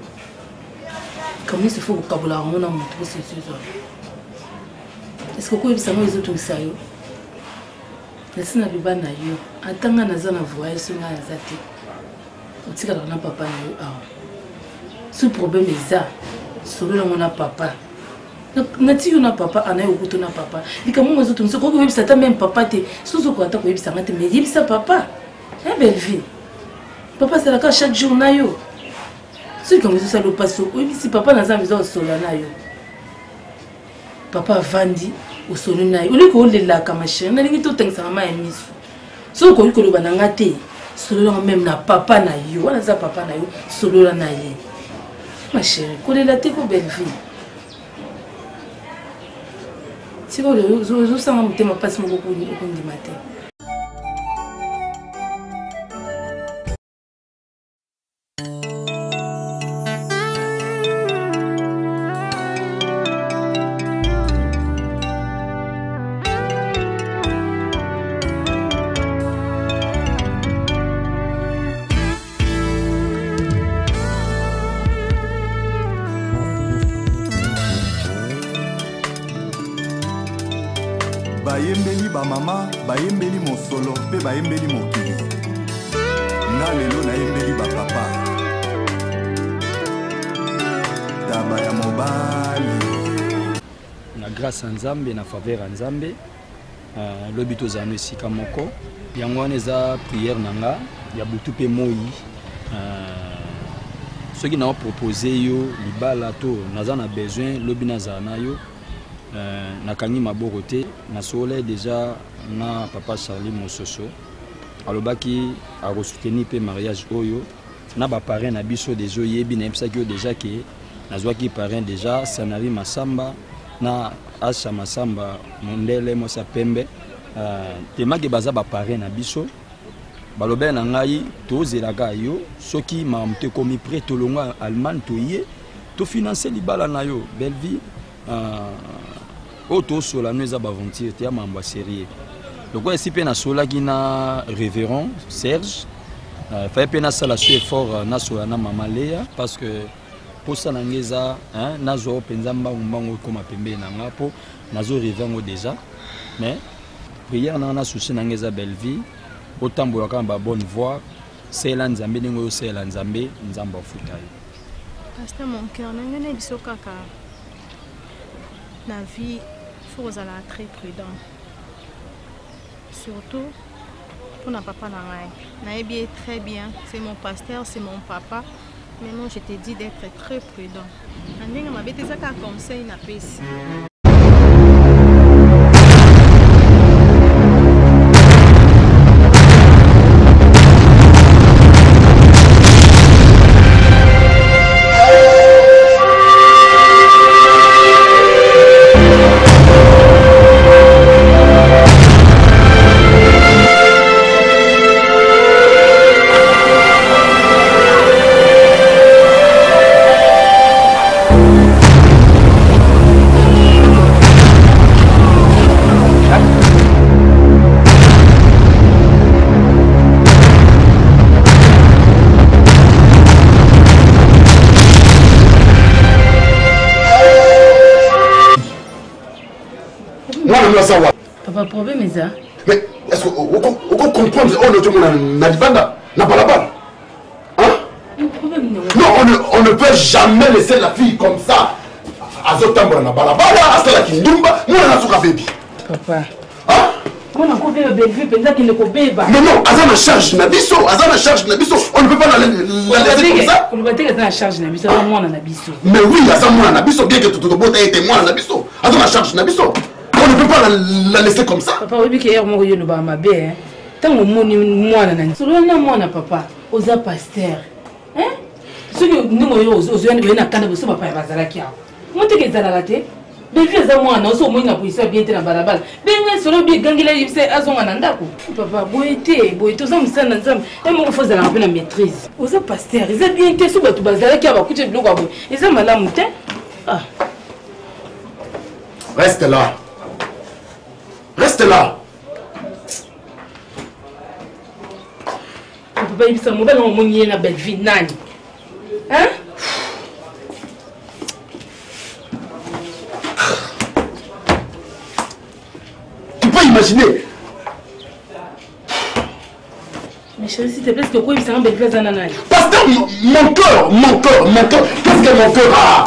comme il faut que kabola ngo na moto po solution kozwama est-ce que koyebisa ngo ezotungisa yo nasi na liba na yo atanga naza na voyage so nga naza te otikalaka na papa na yo awa so problème eza solola ngo na papa nati yo na papa anaye okuto na papa likambo ngo ezotungisa koki koyebisa ata même papa te sozokoka ata koyebisanga te mais yebisa papa belle vie papa asalaka chaque jour na yo so likambo ezosala opasi oyebisi papa naza na biza osolola na yo papa avandi osolo na yo oliki olelaka machérie nalingi totangisanga ma ya miso soki okoki koloba na nga te sololanga même na papa na yo wana aza papa na yo solola na ye machérie kolela te ko belle vie sika ozosanga motema mpasi moko okondima te bayembeli bamama bayembeli mosolo mpe bayembeli mokili nga lelo nayembeli bapapa taba ya mobali na grâce ya nzambe na faveur ya nzambe lobi tozala no esika moko yango wana eza prière na nga ya butu mpe moi soki na propose yo libala to naza na besoin lobi nazala na yo nakangi maboko te nasola déjà na papa Charlie Mososo alobaki akosoutenir pe mariage oyo na baparrain na biso déjà yebi na yebisaki yo déjà ke nazwaki parrain déjà Sanari Masamba na Asha Masamba mondele mosa pembe temaki baza baparrain na biso balobela na ngai tozelaka yo soki mamte komi prêt tolonga Allemagne toye to financer libala na yo belle vie auto sola nous aventure te mamba sérieux donc ici pe na sola qui na révérend Serge fait pe na sala so effort na sola na mama Léa parce que pour ça ngeza nazo penza mbango comme pembe na ngapo nazo révérend déjà mais prière na souci na ngeza belle vie autambola ka ba bonne voix c'est la nzambe ningo c'est la nzambe nzamba futai pasteur mon cœur ngene biso kaka la vie il faut être très prudent. Surtout pour notre papa. Naïbi est très bien, c'est mon pasteur, c'est mon papa. Mais moi je te dis d'être très prudent. Je m'a dit ça comme conseil na pesi. Moi, je sais pas. Papa, problème est ça. Mais est-ce que vous comprenez on est na balabala? Hein? Non, on ne peut jamais laisser la fille comme ça. Azotambra na balabala, asala kindumba, moi na suka baby. Papa. Hein? On a coupé le bébé, pendant qu'il ne coupe pas. Non, Azana charge na biso, Azana charge na biso. On ne peut pas la laisser comme ça. On ne peut pas Azana charge na biso, moi na biso. Mais oui, Azana na biso, bien que tout le monde ait été moi na biso. Azana charge na biso. On ne peut pas la laisser comme ça. Papa, oui, que hier moi je le ba ma bé. Tant au moni moi na nani. Sur le moi na papa, oza pasteur. Hein? Ce que nous on na kana boso papa bazala kia. Moi te ke zala te. Bébé za moi na so moi na police bien te na balabala. Benga solo bi gangila yibse azonga na ndako. Papa, boyete za musana nzambe. Et moi faut zala na maîtrise. Oza pasteur, ils a bien te so batu bazala kia ba kuche biloko abo. Ils a malamu te. Ah. Reste là. Reste là. Papa, il s'est mauvais dans mon lien à belle vie. Hein? Tu peux imaginer? Mais chérie, s'il te plaît, c'est quoi il s'est en belle vie à Nanani? Pasteur, mon cœur. Qu'est-ce que mon cœur a?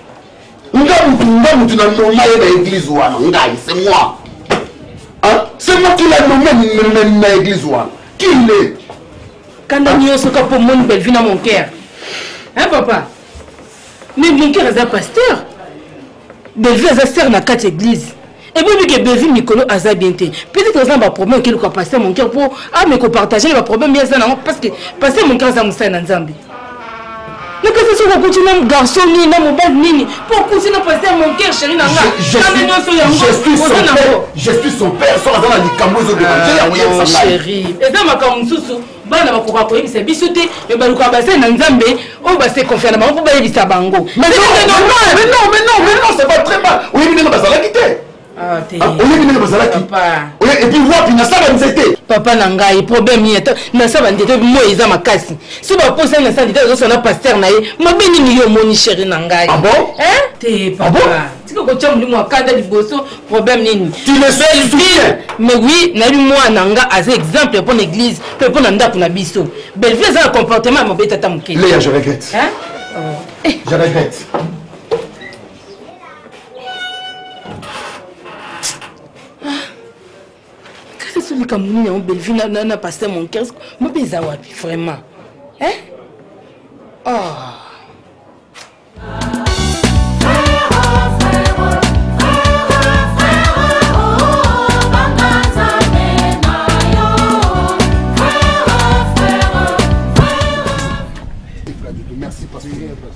C'est moi. Hein? C'est moi qui l'ai nommé dans l'église. Qui l'est? Quand on a ce pour mon belle vie dans mon cœur. Hein, papa? Mais mon cœur est un pasteur. Belle vie est un sœur dans 4 églises. Et puis, que belle vie, Nicolas, a bien été. Peut-être que ça va problème qu'il a passé mon cœur pour partager les problèmes bien parce que passer mon cœur, ça me sert dans Zambie. Mais que ce soit continuer un garçon ni un mobile nini pour continuer à passer mon cœur chérie nanga. Je suis son père, sans avoir la licamoise de chérie. Et ça m'a comme sous bana bakoka ko yebisa biso te me baluka basé na nzambe o basé confiance na bango pour bayebisa bango. Mais non, c'est pas très mal. Oui, mais non, ça la quitter. Ah, t'es. Et puis wapi na sala nzete. Papa nanga, il problème y est. Na sala nzete mo eza makasi. Si ba posa na sala nzete zo na pasteur na ye, mabeni ni yo moni chérie nanga. Ah bon? Hein? T'es papa. Tiko ko tchamu mo akanda liboso problème nini? Tu le sais, mais oui, na lui moi nanga as exemple pour l'église, pour nanda pour na biso. Belle vie ça comportement mo beta tamuke. Léa, je regrette. Hein? Je regrette. Celui qui a mis en belle vie n'a pas passé mon cœur. Je ne sais pas vraiment. Hein? Oh. Merci parce que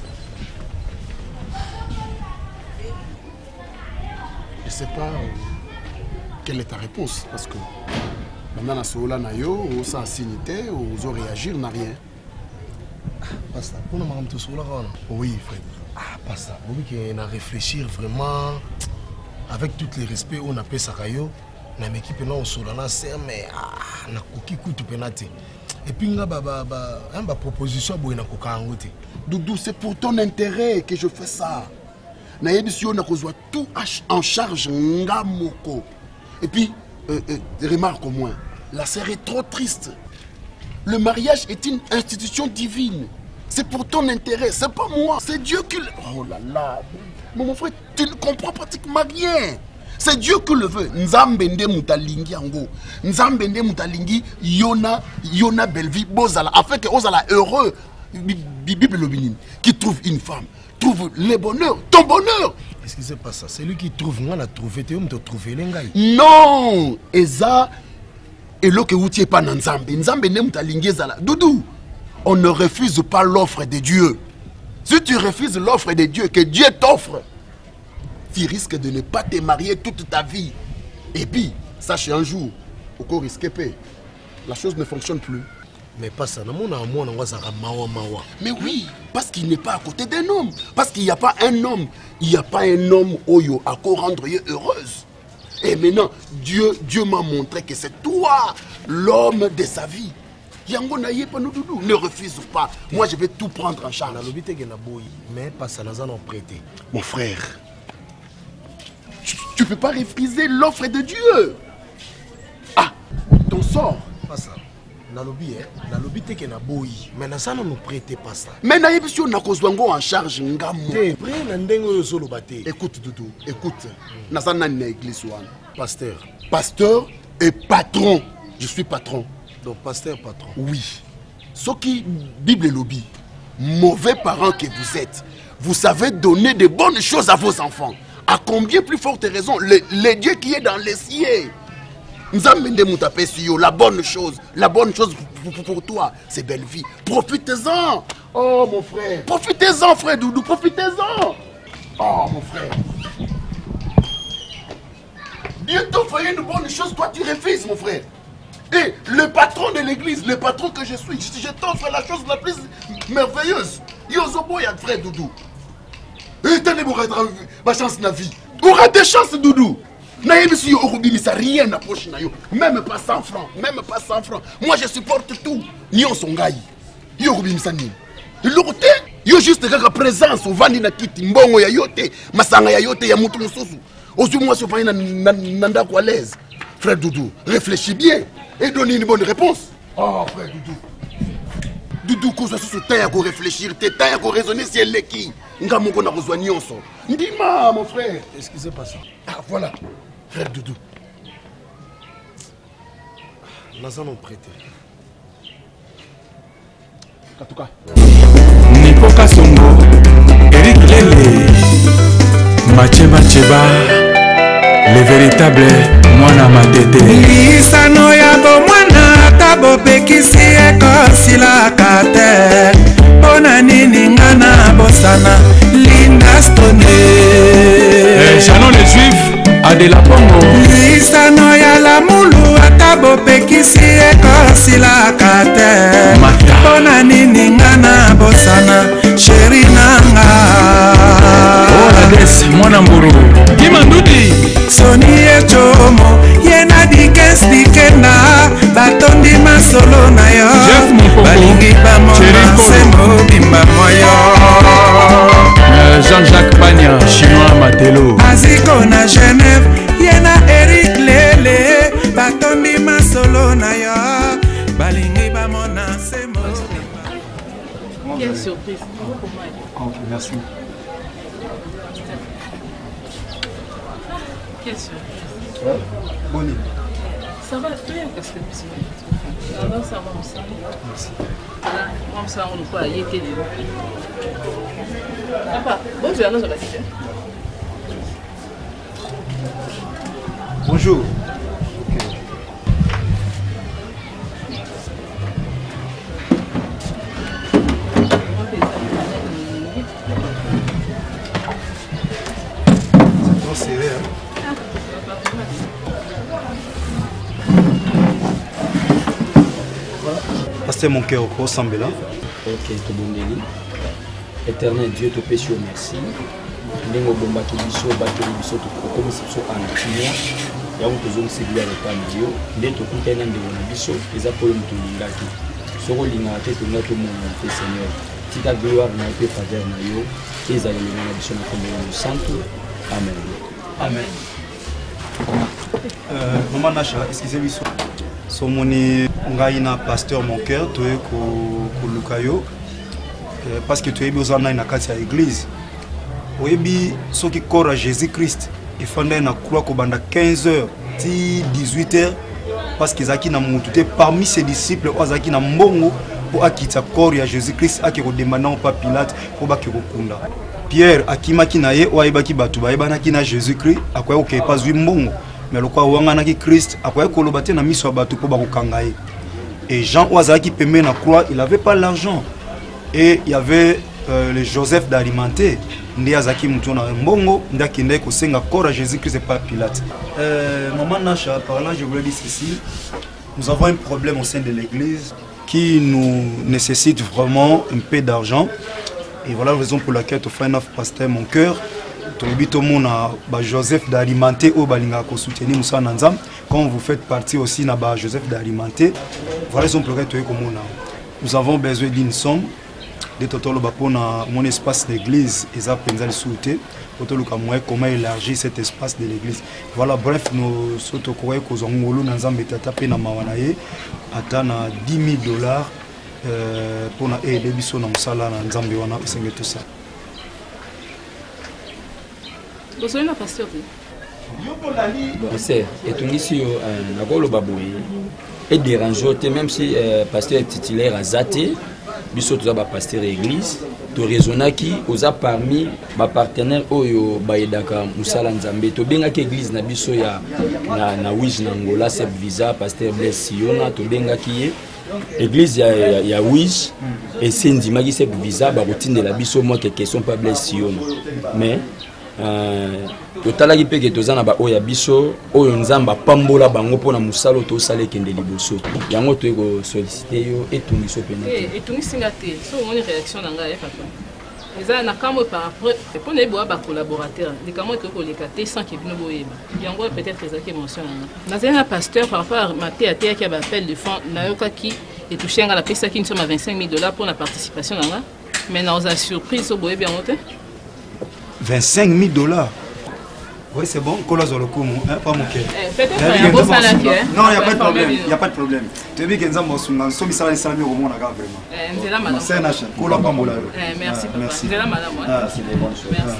je sais pas quelle est ta réponse parce que maintenant na nayo ça signité aux réagir n'a rien. Pas ça. Pour nous tout sur la oui, Fred. Ah, pas ça. Oui, qu'on a réfléchir vraiment avec tout les respects on a fait ça kayo. Na équipe non sur la serre mais na cookie coup penalty. Et puis nga ba proposition boy na koka ngote. Doudou, c'est pour ton intérêt que je fais ça. Na yebisio na kozwa tout en charge nga moko. Et puis remarque au moins, la sœur est trop triste. Le mariage est une institution divine. C'est pour ton intérêt, c'est pas moi, c'est Dieu qui le... Oh là là, mon frère, tu ne comprends pratiquement rien. C'est Dieu qui le veut. Nzambende mutalingi ango. Nzambende mutalingi yona belvi bozala afin que ozala heureux. Bible lobinin qui trouve une femme, trouve le bonheur, ton bonheur. Est-ce que c'est pas ça? C'est lui qui trouve, on a trouvé, tu as trouvé l'engaï. Non, Eza et l'eau que vous n'êtes pas Nzambe. Nzambe n'est pas l'ingézala. Doudou, on ne refuse pas l'offre de Dieu. Si tu refuses l'offre de Dieu que Dieu t'offre, tu risques de ne pas te marier toute ta vie. Et puis, sache un jour, au cours risqué, la chose ne fonctionne plus. Mais pas ça, mais oui, parce qu'il n'est pas à côté d'un homme. Parce qu'il n'y a pas un homme. Il n'y a pas un homme oyo à quoi rendre heureuse. Et maintenant, Dieu m'a montré que c'est toi, l'homme de sa vie. Yango na yepa no doudou, ne refuse pas. Moi, je vais tout prendre en charge. Mais pas ça, nous allons prêter. Mon frère, Tu ne peux pas refuser l'offre de Dieu. Ah, ton sort. Pas ça. Nalobi, nalobi te que na boy. Mais na ça ne nous prêtez pas ça. Mais na yebisi on a kozwango en charge ngamo. Près na ndengo yo solo baté. Écoute Doudou, écoute. Na ça na église wana. Pasteur. Pasteur et patron. Je suis patron. Donc pasteur patron. Oui. Ce qui Bible lobby, mauvais parents que vous êtes, vous savez donner de bonnes choses à vos enfants. À combien plus forte raison, le Dieu qui est dans les cieux. La bonne chose pour toi, c'est belle vie. Profitez-en. Oh mon frère. Profitez-en, frère Doudou, profitez-en. Oh mon frère. Dieu t'offre une bonne chose, toi tu refuses, mon frère. Et le patron de l'église, le patron que je suis, je t'offre la chose la plus merveilleuse. Yozobo ya frère Doudou. Et t'as ma chance na vie. Aura des chances, Doudou. Rien n'approche na yo. Même pas 100 francs. Même pas 100 francs. Moi je supporte tout. Nyon songai. Yo rubimisa ni. L'autre, yo juste kaka présence au vandi na kiti mbongo ya yote, masanga ya yote ya mutu mususu. Osu moi so na nanda kwa l'aise. Frère Doudou, réfléchis bien et donne une bonne réponse. Oh frère Doudou. Doudou ko so so taya ko réfléchir, taya ko raisonner si elle est qui. Ngamongo na kozwa nyonso. Ndima mon frère, excusez pas ça. Ah voilà. Frère Doudou. Nous allons prêter. Katuka. Nipoka Songo, Eric Lele, Macheba Cheba, le véritable Mwana Matete. Lisano ya bo mwana tabo pekisi ekosila kate. Pona nini ngana bosana Linda Stone. Chanon les Juifs. Adela Pongo Lisano ya la mulu atabo pekisi ekosila kate. Pona nini ngana bosana sheri nanga. Orades mwana mburu Kimandudi Soni echomo yena dikes dikenda batondi masolo na yo. Balingi bamona sembo bimba moyo. Jean-Jacques Pagna, chinois Matelo. Aziko na Genève, yena Eric Lele, batondi masolo na yo, balingi bamona semo. Quelle surprise. Ok, merci. Quelle surprise. Bonne. Ça va bien, qu'est-ce que tu fais? Alors ça va, ça. Merci. Là, on s'en rend pas, il était là. Papa, bonjour, nous allons passer. Bonjour. C'est trop serré, hein? Pasteur mon cœur au Sambela. Ok, tout bon délit. Éternel Dieu, te pêche merci. Ndenge obombaki biso bateli biso tokomisi biso antinia yango tozongisebila leta na yo nde tokutani na ndeko na biso eza mpo oyo moto olingaki soki olingaka te tonga tomona te Seigneur tika gloire na yo mpe faveur na yo ezala elenga na biso na kombo na mosantu amen. Amen. Maman Nacha, excusez biso somoni ngai na pasteur mon cœur toye koluka yo parce que toyebi oza nai na kati ya église oyebi soki corps à Jésus-Christ efandai na croix kobanda 15h ti 18h parce que ezalaki na mutu te parmi ses disciples oyo azalaki na mbongo mpo akita corps ya Jésus-Christ ake kodemanda mpa Pilate mpo bake kokunda. Pierre akimaki na ye oyo ayebaki bato bayebanaki na Jésus-Christ akoya kokee pa zwi mbongo mais lokwa owanganaki Christ akoya koloba te na miso ya bato mpo bakokanga ye. Et Jean oyo azalaki pembeni na croix il avait pas l'argent et il y avait le Joseph d'Arimathée ndi azaki mutu na mbongo ndi akendaki kosenga corps à Jésus-Christ et pas Pilate. Maman Nacha, par là je voulais dire ceci, nous avons un problème au sein de l'église qui nous nécessite vraiment un peu d'argent et voilà la raison pour laquelle tu fais un offre pasteur mon cœur toyebi tomona ba Joseph d'Arimathée au balinga ko soutenir Moussa Nanzam comme vous faites partie aussi na ba Joseph d'Arimathée voilà la raison pour laquelle tu es comme nous avons besoin d'une somme de totolo bapona mon espace d'église et ça penza le souhaiter totolo kamwe comment élargir cet espace de l'église. Voilà, bref, nous soto koye ko zongolo na nzambe tata pe na mawana ye ata na $10,000 pour na aider biso na musala na nzambe wana usenge tout ça. Boso na pasteur. C'est et tout ici na golo baboye et dérangeant même si pasteur titulaire a zaté biso to ba pasteur église to raisonnaki oza parmi ba partenaire oyo ba edaka musala nzambe to benga ki église na biso ya na Wish na Angola c'est visa pasteur Blaise Siona to benga ki église ya Wish et sendi maki c'est visa ba rotindela biso moi que question pas Blaise Siona mais totalaki pe ke tozana ba oya biso oyo nzamba pambola bango pona musalo to sale kende liboso yango to eko solliciter yo etungiso pena etungisinga te so on réaction nanga papa eza na kamwe par après pour ne boa ba collaborateur les kamwe ko leka te sans que bino boyeba yango peut-être ezaki mention nanga na pasteur par rapport à ma théâtre qui a appel de fonds na yokaki et touché nga la pesa qui nous sommes à $25,000 pour la participation nanga mais na oza surprise au boyebi yango te $25,000. Oui, c'est bon, Kolazolokou, pas mon cœur. Non, il n'y a pas de problème. Il n'y a pas de problème. Tu veux bien que nous sommes ça les salami au monde vraiment. C'est un achat. Merci. Merci. C'est des bonnes choses. Merci.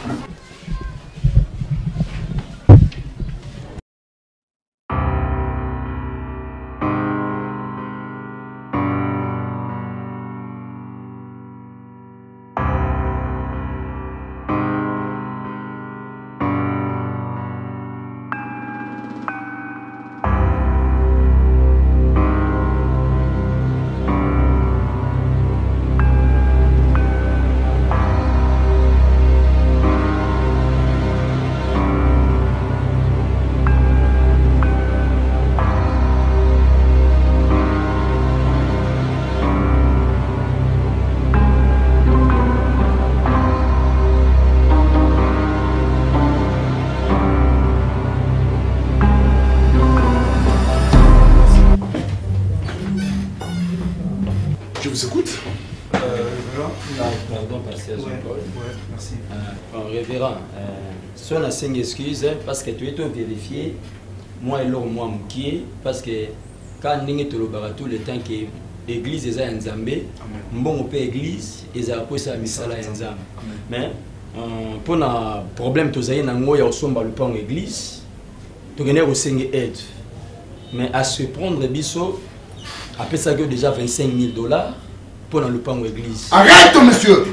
Révérend, soit on a 5 excuses parce que tu es vérifié, moi et l'autre moi moukié, parce que quand on est tout le temps que l'église est en Zambé, bon peut église et ça peut ça misala en Zambé. Mais pour un problème tu as un ngoya au somba le pan église, tu gagnes au 5 aide. Mais à se prendre biso, après ça que déjà $25,000 pour le pan église. Arrête monsieur.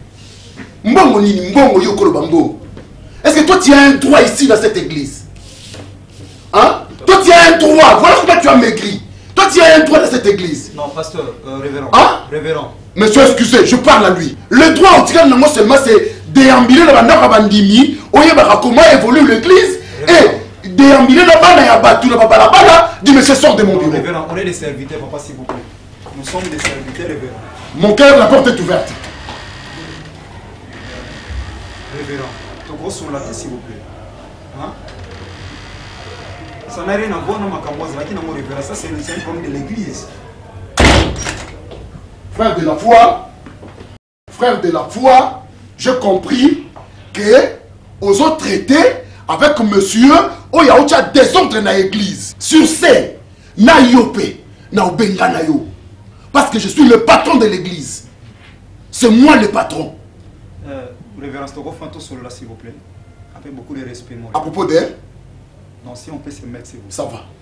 Est-ce que toi tu as un droit ici dans cette église? Hein? Toi tu as un droit, voilà pourquoi tu as maigri. Toi tu as un droit dans cette église. Non, pasteur, révérend. Hein? Révérend. Monsieur, excusez, je parle à lui. Le droit au tirage non seulement c'est déambuler dans la bandimi, comment évolue l'église et déambuler dans la bande du monsieur sort de mon bureau. Révérend, on est des serviteurs, papa, s'il vous plaît. Nous sommes des serviteurs, révérend. Mon cœur, la porte est ouverte. Révérend, ton gros sur la tête s'il vous plaît. Hein? Ça n'a rien à voir dans ma camoise, là qui n'a pas révérend. Ça c'est un problème de l'église. Frère de la foi, j'ai compris que aux autres traités avec monsieur, il y a des ordres dans l'église. Sur ce, na yope, na obenga na yo. Parce que je suis le patron de l'église. C'est moi le patron. Révérend Stogo Fanto sur là s'il vous plaît. Avec beaucoup de respect. Moi. À propos d'elle? Non, si on peut se mettre, c'est vous. Ça va.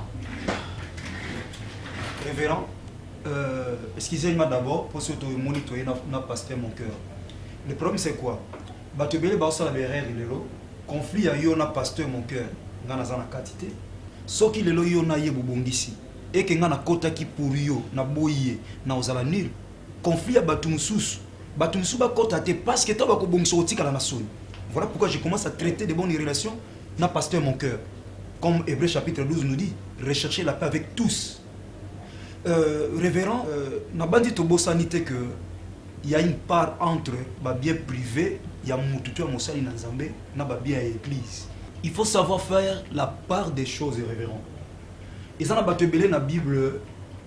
Révérend, excusez-moi d'abord pour ce que vous monitorer notre pasteur mon cœur. Le problème c'est quoi? Batubele Baosa la BRR conflit à yo na pasteur mon cœur. Ngana zana quantité. Ce qui le lo yo na ye bubongisi. Et que ngana kota ki pour yo na boye na ozala nul. Conflit à Batumusus. Batumsuba kota te parce que tu vas sortir à la nation. Voilà pourquoi je commence à traiter de bonnes relations na pasteur mon cœur. Comme Hébreux chapitre 12 nous dit, rechercher la paix avec tous. Révérend, n'a pas dit au sanité que il y a une part entre ma bien privé, il y a mon tuteur mon sali dans Zambé, n'a pas bien église. Il faut savoir faire la part des choses, révérend. Et ça n'a pas te belé dans la Bible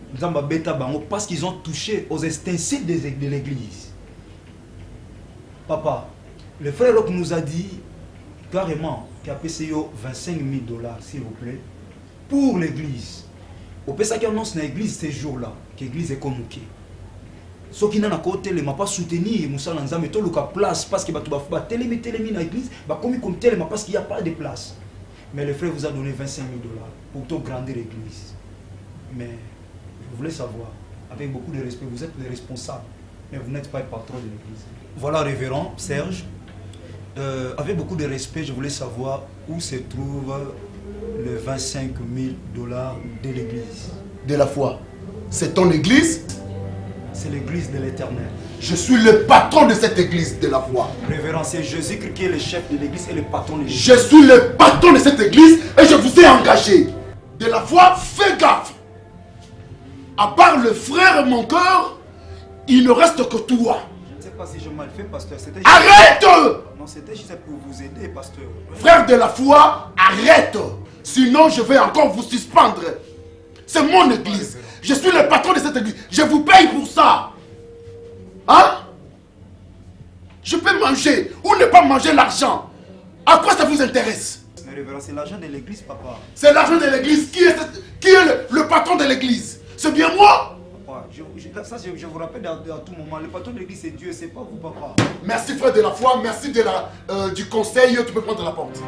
Nzamba beta bango parce qu'ils ont touché aux ustensiles de l'église. Papa, le frère Rock nous a dit carrément qu'il a payé 25 000 $, s'il vous plaît, pour l'église. Au PSA qui annonce l'église ces jours-là, que l'église est convoquée. Ce qui n'a côté, il m'a pas soutenu, Moussa Lanza, mais tout le cas place parce qu'il va tout faire télémi dans l'église, comme téléma parce qu'il n'y a pas de place. Mais le frère vous a donné 25 000 $ pour tout grandir l'église. Mais je voulais savoir, avec beaucoup de respect, vous êtes le responsable, mais vous n'êtes pas le patron de l'église. Voilà, révérend Serge. Avec beaucoup de respect, je voulais savoir où se trouve le 25 000 $ de l'église. De la foi. C'est ton église? C'est l'église de l'Éternel. Je suis le patron de cette église de la foi. Révérend, c'est Jésus qui est le chef de l'église et le patron de l'église. Je suis le patron de cette église et je vous ai engagé. De la foi, fais gaffe. À part le frère mon cœur, il ne reste que toi. Je ne sais pas si j'ai mal fait, pasteur. Arrête! Non, c'était juste pour vous aider, pasteur. Frère de la foi, arrête! Sinon, je vais encore vous suspendre. C'est mon église. Je suis le patron de cette église. Je vous paye pour ça. Hein? Je peux manger ou ne pas manger l'argent. À quoi ça vous intéresse? C'est l'argent de l'église, papa. C'est l'argent de l'église. Qui est le patron de l'église? C'est bien moi? Papa, je vous rappelle à tout moment, le patron de l'église c'est Dieu, c'est pas vous, papa. Merci frère de la foi, merci du conseil. Tu peux prendre la porte.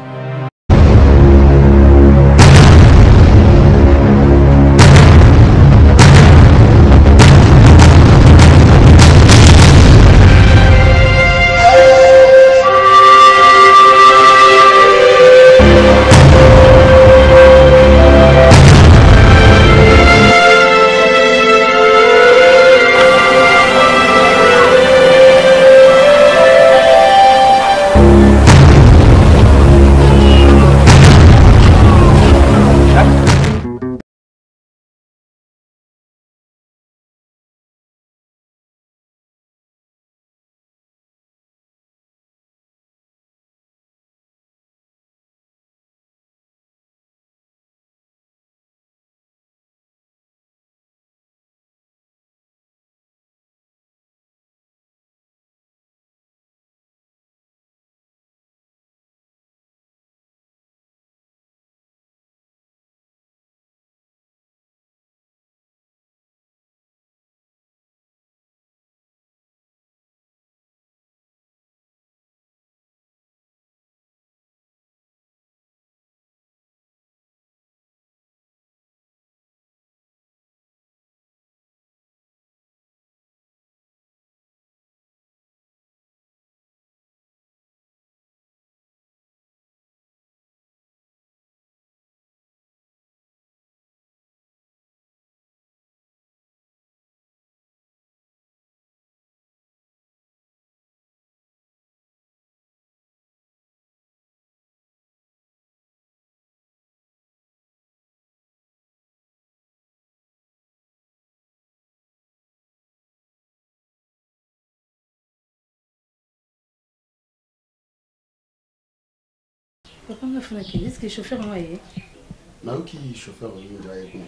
Papa m'a fait est-ce que le chauffeur m'a aidé? Non, qui chauffeur il doit être.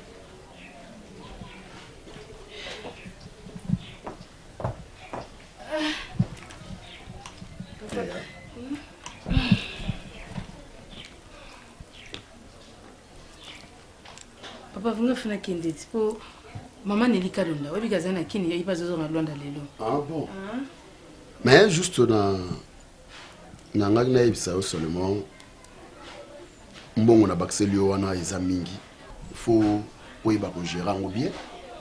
Papa vous m'avez fait kende tipo maman Nelika Londa. Oui parce que na kini il pas zo na Londa lelo. Ah bon. Mais juste na ngaki ibisa seulement mbongo na bakselio wana eza mingi. Faut oyeba ko gérer ngo bien.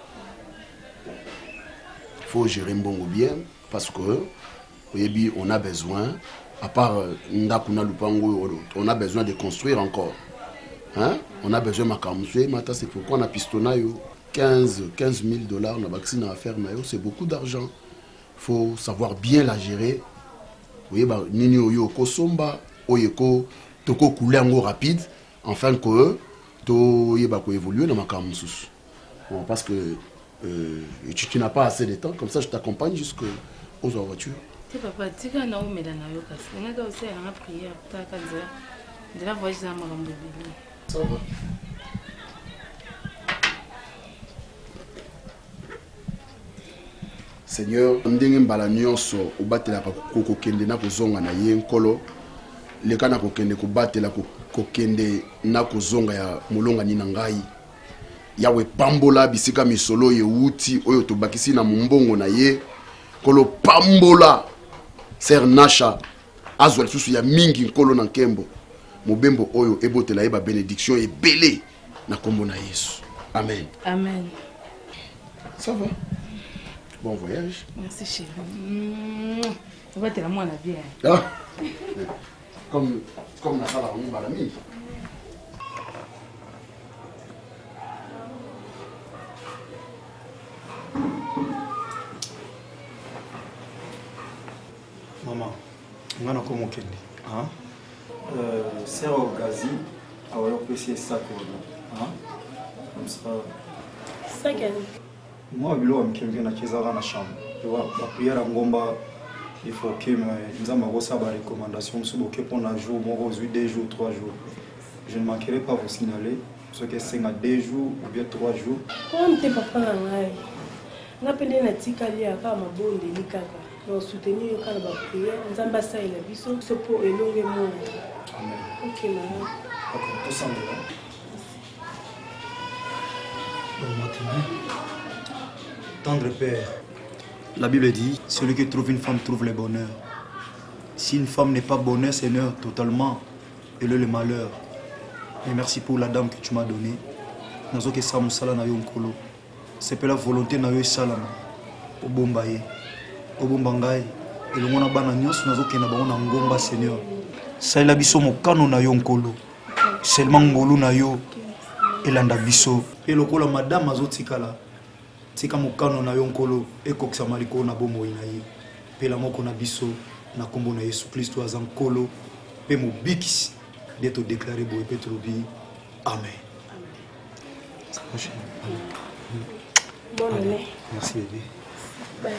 Faut gérer mbongo bien parce que oyebi on a besoin à part ndakuna lupango on a besoin de construire encore. Hein? On a besoin de makamsue, mata c'est pourquoi on a pistonayo 15 000 $, on a vaccine à faire, c'est beaucoup d'argent. Il faut savoir bien la gérer. Vous voyez, nini oyo kosomba, oyeko toko couler en rapide, afin que to yeba ko évoluer dans makamsus. Bon, parce que tu n'as pas assez de temps, comme ça je t'accompagne jusqu'aux voitures. Tu papa, tu as na umela na yo kasi. Nga aussi na prière, ta kanza. De la voix za makambo bibi. Ça va. Seigneur, ndenge mbala nyonso obatela kokokende na kozonga na ye nkolo leka na kokende kobatela kokende na kozonga ya molonga ni na ngai yawe pambola bisika misolo ye wuti oyo tobakisi na mumbongo na ye kolo pambola ser nasha azwa lisusu ya mingi nkolo na nkembo mobembo oyo ebotela ye ba bénédiction ebele na kombo na Yesu. Amen. Amen. Ça va? Bon voyage. Merci chérie. Ça va être la moine bien. Ah. Comme la salle à mon balami. Maman, on a comment qu'elle est, hein? C'est au gazi, à l'opération ça quoi, hein? Comme ça. Ça qu'elle. Moi, je suis dans la chambre. Tu vois, la prière à Ngomba, il faut que nous avons reçu des recommandations sur un jour, 2 jours, 3 jours. Je ne manquerai pas vous signaler, ce que c'est 2 jours ou bien 3 jours. Comment t'es papa là? On a appelé la Tikali à ma bonne délicate. On a soutenu le cas de la prière. Nous avons passé la vie sur ce pot et l'on est mort. Amen. Ok, maman. D'accord, tout ça, maintenant, tendre Père, la Bible dit, celui qui trouve une femme trouve le bonheur. Si une femme n'est pas bonheur, Seigneur, totalement, elle est le malheur. Et merci pour la dame que tu m'as donnée. C'est pour la volonté de Dieu salama. Au bombaye, au bombangaye. Et le monde a banana nyos nazo kena banana ngomba Seigneur. Ça il a biso mo kano na yo nkolo. Seulement ngolu na yo elanda biso. Et le kola madame azotikala. Tika mokano na yo nkolo ekokisa maliko na bomoi na ye pela moko na biso na kombo na Yesu Kristo aza nkolo pe mobikisi de te déclarer boye pe trobi amen. Bonne année. Merci bébé. Bye.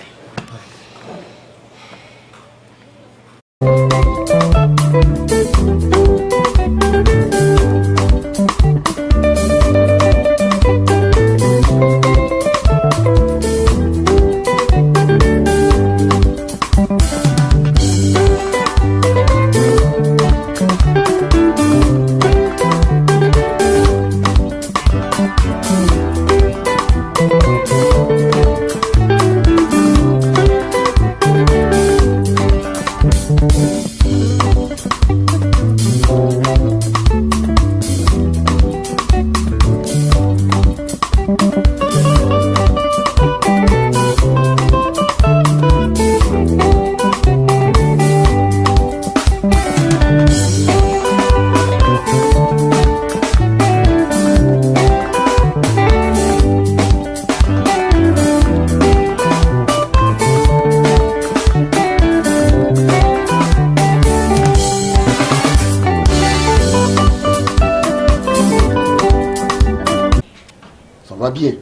Va bien.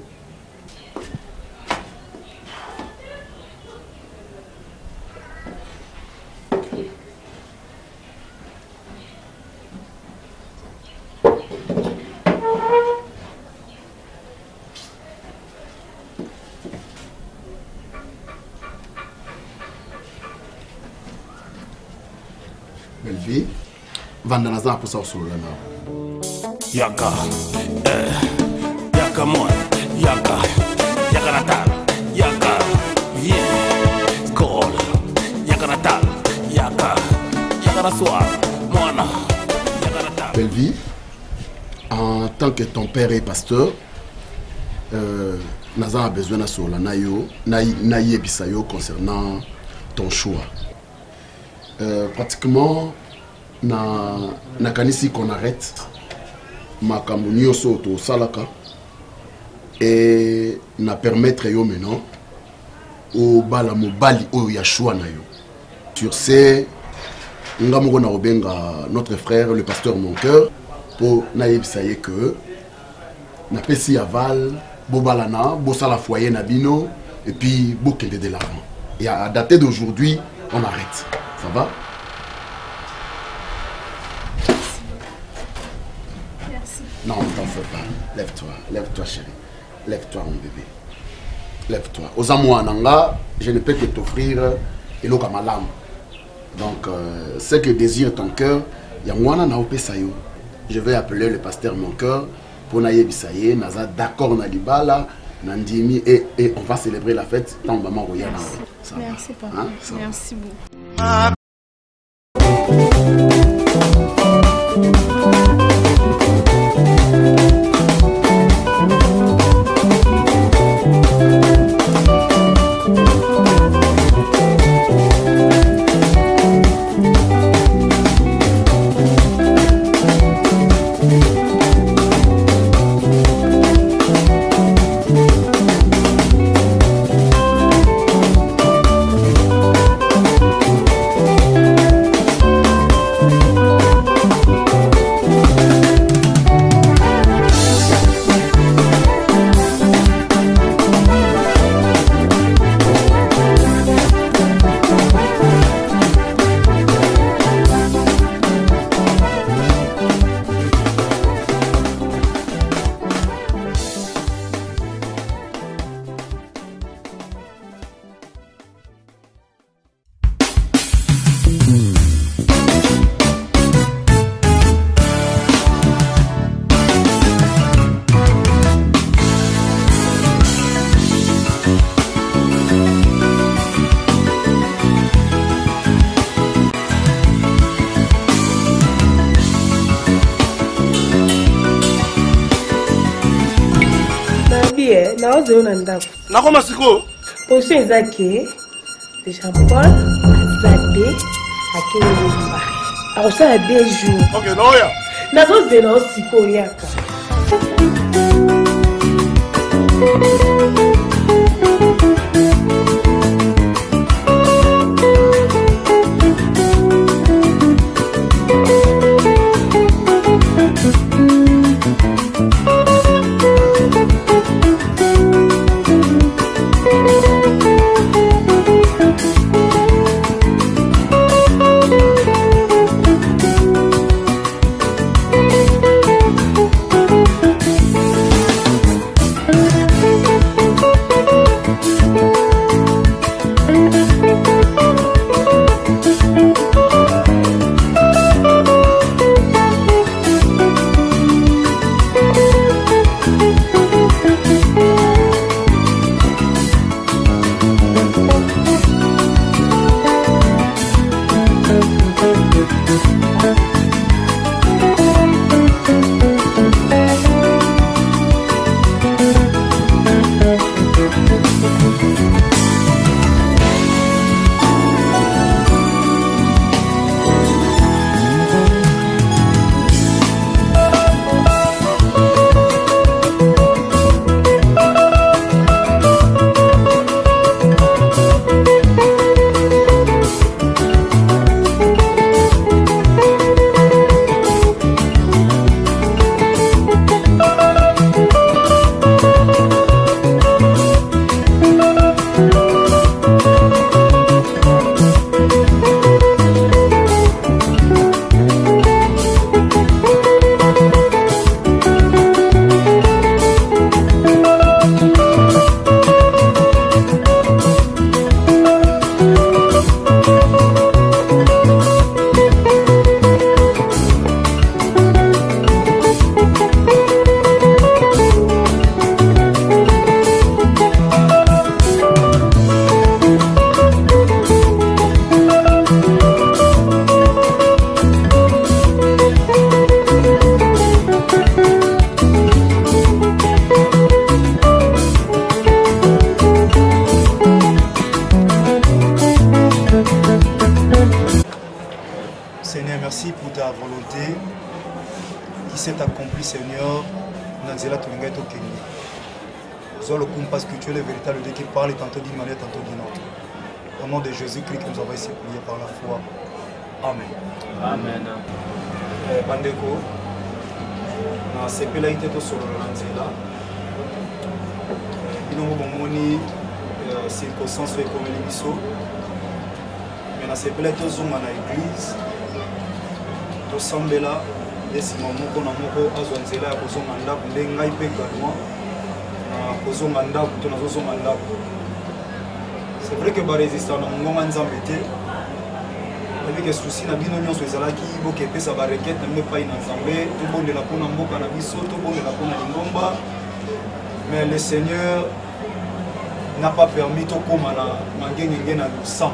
Belle vie. Vandanaza pour ça au solo là. Yaka. Yaka moi. Yaka. Yaka natal. Yaka. Viens. Call. Yaka natal. Yaka. Yaka na soir. Moana. Yaka natal. Belle vie. En tant que ton père est pasteur, Naza a besoin de cela naïe bisayo concernant ton choix. Pratiquement, na kanisi qu'on arrête makambo nyonso to salaka et na permettre yo maintenant au bala mobali o ya choix na yo. Sur ce, ngamoko na obenga notre frère le pasteur mon cœur pour naïe bisaye que na pesi aval bobalana bosala foyer na bino et puis bokende de l'avant. Et à dater d'aujourd'hui, on arrête. Ça va? Merci. Non, ne t'en fais pas. Lève-toi chérie. Lève-toi mon bébé. Lève-toi. Aux amours nanga, je ne peux que t'offrir Eloka Malam. Donc, ce que désire ton cœur, Yangwana Naope Sayo. Je vais appeler le pasteur mon cœur pour Naye Bisaye, Naza d'accord Nalibala, Nandimi, et on va célébrer la fête dans Maman Royana. Merci, papa. Hein? Merci beaucoup. nakoma siko position eza ke Jean Paul aza te akelomba akosala 2 jours. Ok, naoya nazozela osiko oyaka Merci pour ta volonté qui s'est accomplie, Seigneur, dans Zéla Tolinga et Kenya. Parce que tu es le véritable Dieu qui parle tantôt d'une manière, tantôt d'une autre. Au nom de Jésus-Christ, que nous avons essayé de prier par la foi. Amen. Amen. Bandeko, na sepela ite to solo na nzela. Bino bomoni circonstance ekomeli biso. Mais na sepela to zonga na église. To sambela desima moko na moko azwa nzela ya kozonga ndako nde ngai mpe également na kozonga ndako to nazozonga ndako. C'est vrai que résistant na ngonga nzambe te. Avec les soucis na bino nyonso ezalaki boke pesa ba requête na me pas inazambe to bonde la pona mboka na biso to bonde la pona lingomba. Mais le Seigneur n'a pas permis to koma na mangenge na lusam.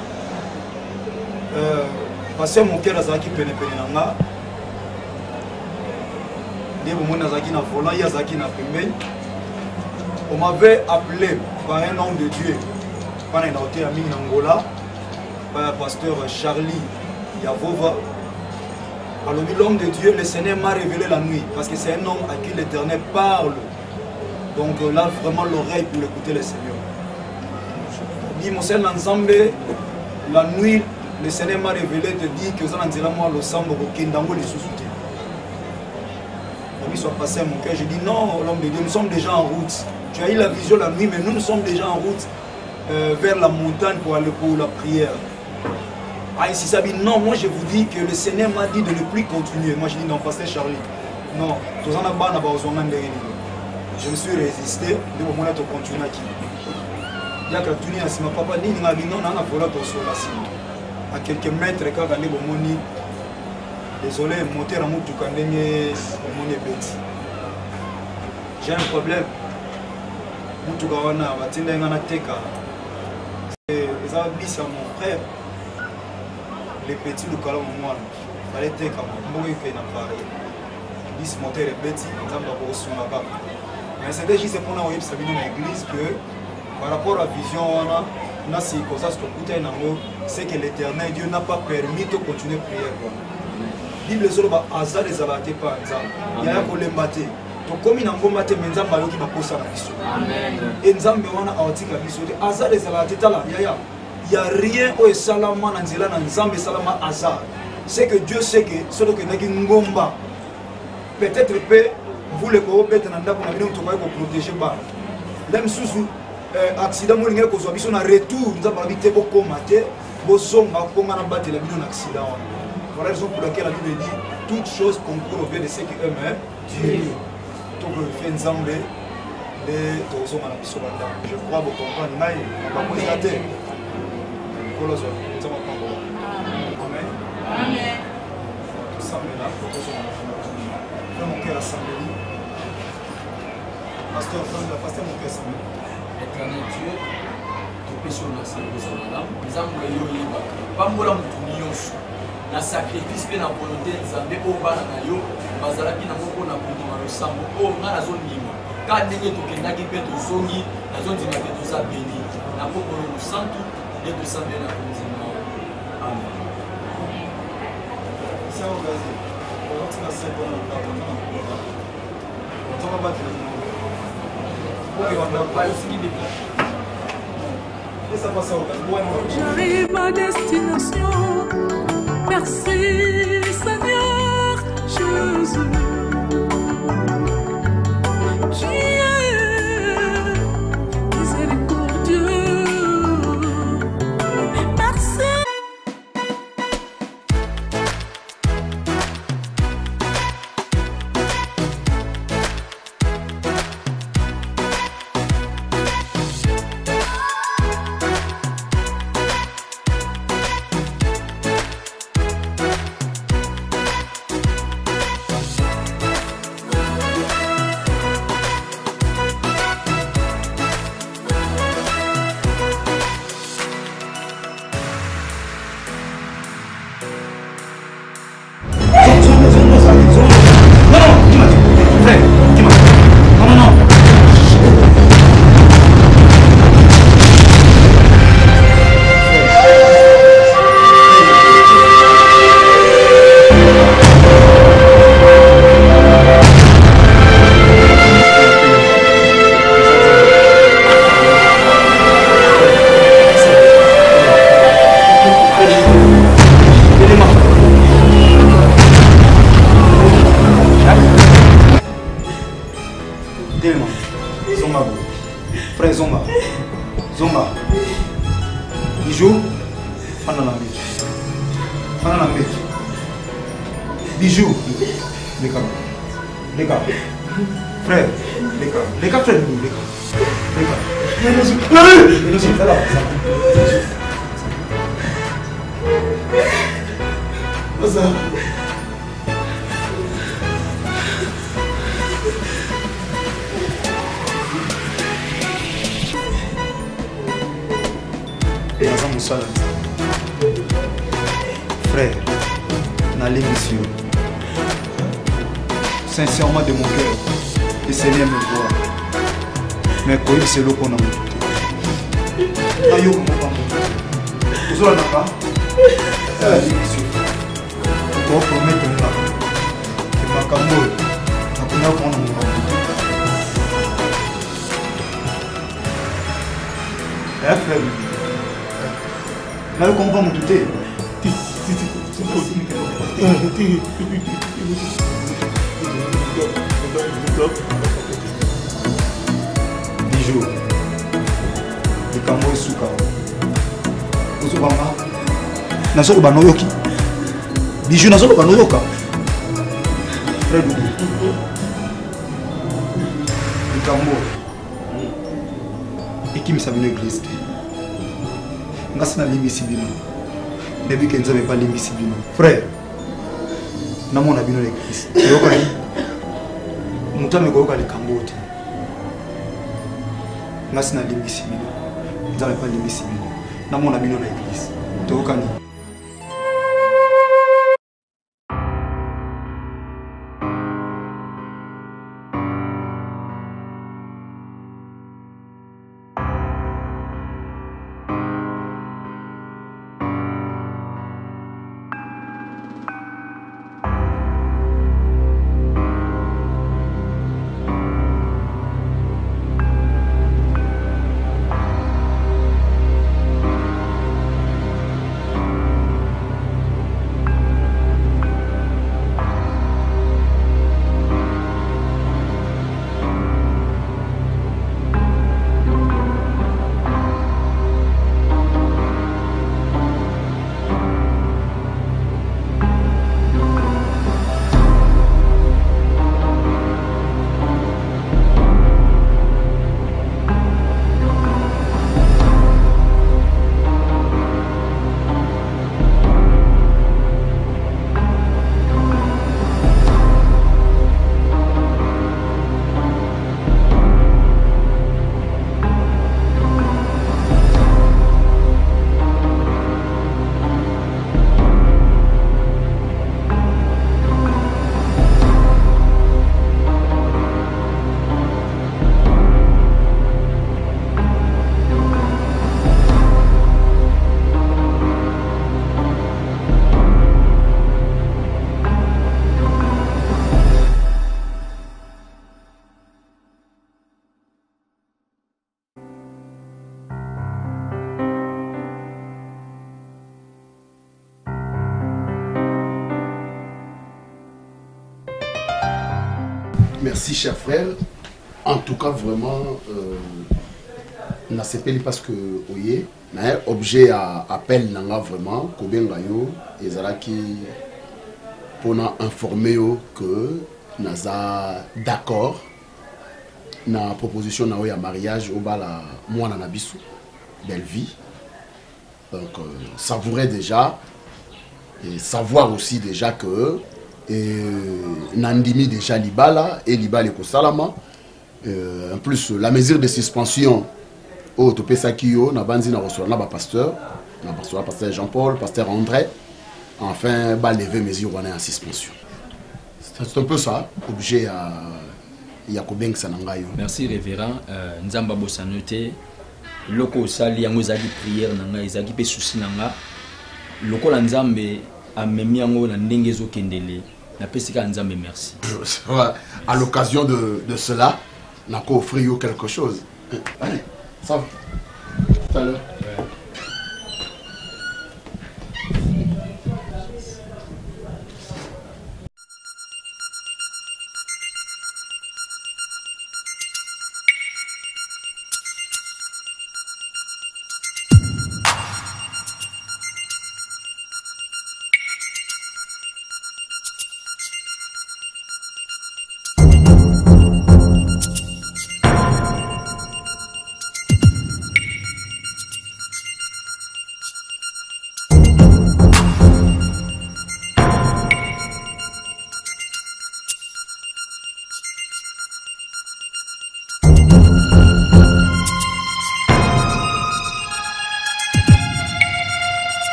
Parce que mon cœur azaki pene nanga. Mon azaki na volant, yazaki na pembe. On m'avait appelé par un homme de Dieu pendant une autre amie en Angola, par le pasteur Charlie Yavova. Alors l'homme de Dieu, le Seigneur m'a révélé la nuit, parce que c'est un homme à qui l'Éternel parle. Donc là, vraiment l'oreille pour écouter le Seigneur. Dit mon Seigneur ensemble, la nuit, le Seigneur m'a révélé de dire que vous allez moi le sang de Dango les sous-soutés. Soit passé à mon cœur, j'ai dit non, l'homme de Dieu, nous sommes déjà en route. Tu as eu la vision la nuit, mais nous sommes déjà en route vers la montagne pour aller pour la prière. Ah, ici, ça dit non, moi je vous dis que le Seigneur m'a dit de ne plus continuer. Moi je dis non, pasteur Charlie, non, je me suis résisté, de mon moment de continuer à qui. Il y a quelques tournées à ma papa dit non, on a volé sur la cime. À quelques mètres, quand on est au moni. Désolé, monter à mon j'ai un problème. C'est mon frère. Les petits, le calme, moi. Il fallait être comme moi. Il fait un pareil. Bis monter les petits, mais c'est déjà pour nous l'église que par rapport à la vision, c'est que l'Éternel Dieu n'a pas permis de continuer à prier. La Bible est là, hasard les abatés par exemple. Il y a un problème maté. Donc comme il a un bon maté, mais il y a un qui va poser la question. Et nous avons un article à l'issue. Hasard les abatés là, il n'y a rien au salama dans Zéla dans Zambé salama hasard. C'est que Dieu sait que ce que nous avons ngomba. Peut-être que vous les coopétez dans la vie pour protéger ba. Même sous accident mo ngeko zo biso na retour nous avons habité beaucoup maté. Bozonga ko ngana battre la vie dans accident. Voilà la raison pour laquelle la Bible dit toutes choses concourent au bien de ceux qui aiment Dieu. Tout le fait Nzambe, les Tozo Manabiso Banda. Je crois que vous comprenez. Naï, on va poser la terre. Colosso, nous avons pas encore. Amen. Amen. Tout ça, mais là, Tozo Manabiso. Frère, mon cœur a semblé. Pasteur, mon cœur a semblé. Éternel Dieu, tout péché au merci de son madame. Nous avons eu pas moi la moutonnion. Na sacrifice pe na volonté nzambe o bana na yo bazalaki na moko na kondima losambo o nga nazo ndima ka ndenge tokendaki pe tozongi nazo ndima pe toza béni na kokolo santu et de sambe na kondima. Amen. Ça on va dire on va se faire dans la on va battre on va pas aussi des et ça passe au gaz. J'arrive à destination. Merci Seigneur Jésus. Tu es miséricordieux. Merci. Bijou, les gars, frère, les gars, frère, les gars. naza mosala frère nalingi sur sincèrement de mon cœur le Seigneur me voit mais koyebisa eloko na motu te nayoka mokambo ozolanaka nalingi sur opromettre nga ke makambo oyo nakona komona mokambo frère nayo kompa motu te bijo likambo esuka ozobanga nazoloba noyoki bijo nazoloba noyoka frère dudu likambo ekimisa bino eglise te ngasi nalimbisi bino nebi ke nzambe balimbisi bino frère namona bino na eglise oyokani moto amekoyoka likambo te ngasi nalimbisi bino nzambe balimbisi bino namona bino na eglise toyokani. Merci, cher frère. En tout cas, vraiment, n'a pas parce que, oui, mais objet à appel n'a vraiment, Kobengayo, et Zalaki, pour informer que naza d'accord na proposition na ya mariage au bala moi na bisu belle vie. Donc, savourer déjà et savoir aussi déjà que Nandimi déjà Libala et Libala Kosalama. En plus, la mesure de suspension au Topesakio, na banzi na reçoit na pasteur, pasteur Jean-Paul, pasteur André, enfin ba lever mesure on est en suspension. C'est un peu ça, objet à Yakobeng Sanangayo. Merci révérend, Nzamba Bossanote, loko sali yango zaki prière nanga ezaki pe souci nanga. Loko la Nzambe amemi yango na ndenge ezokendele. Na pesika Nzambe merci. À l'occasion de cela, n'a qu'à offrir quelque chose. Allez, ça va. Tout à l'heure.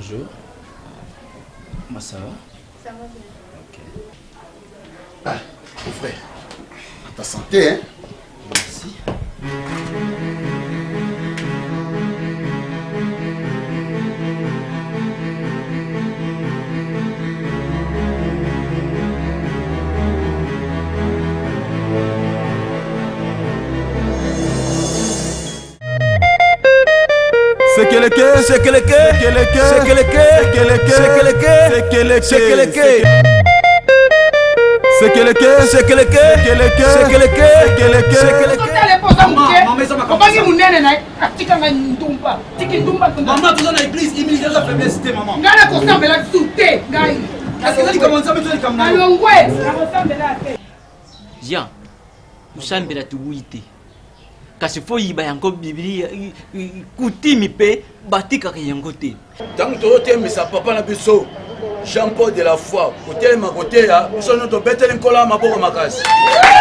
bonjour. Comment ça va? Ça va bien. Ok. Ah, mon frère, à ta santé, hein? Merci. C'est que le que, c'est que le que, c'est que le que, c'est que le que, c'est que le que, c'est que le que, c'est que le que, c'est que le que, c'est que le que, c'est que le que, c'est que le que, c'est que le que, c'est que le que, c'est que le que. Obangi munene na atika nga ndumba. Tiki ndumba tunda. Maman tu dans l'église, il y a la faiblesse maman. Ngana ko sambela souté ngai. Parce que tu commences à mettre comme ça. Alongwe, na ko sambela te. Jean, usambela tubuite. Kasi fo yiba yango Biblia kutimi pe batika yango te. Tant que tu aimes ça papa na biso. Jean-Paul de la foi, côté ma côté là, son notre bête l'incola ma boko makasi.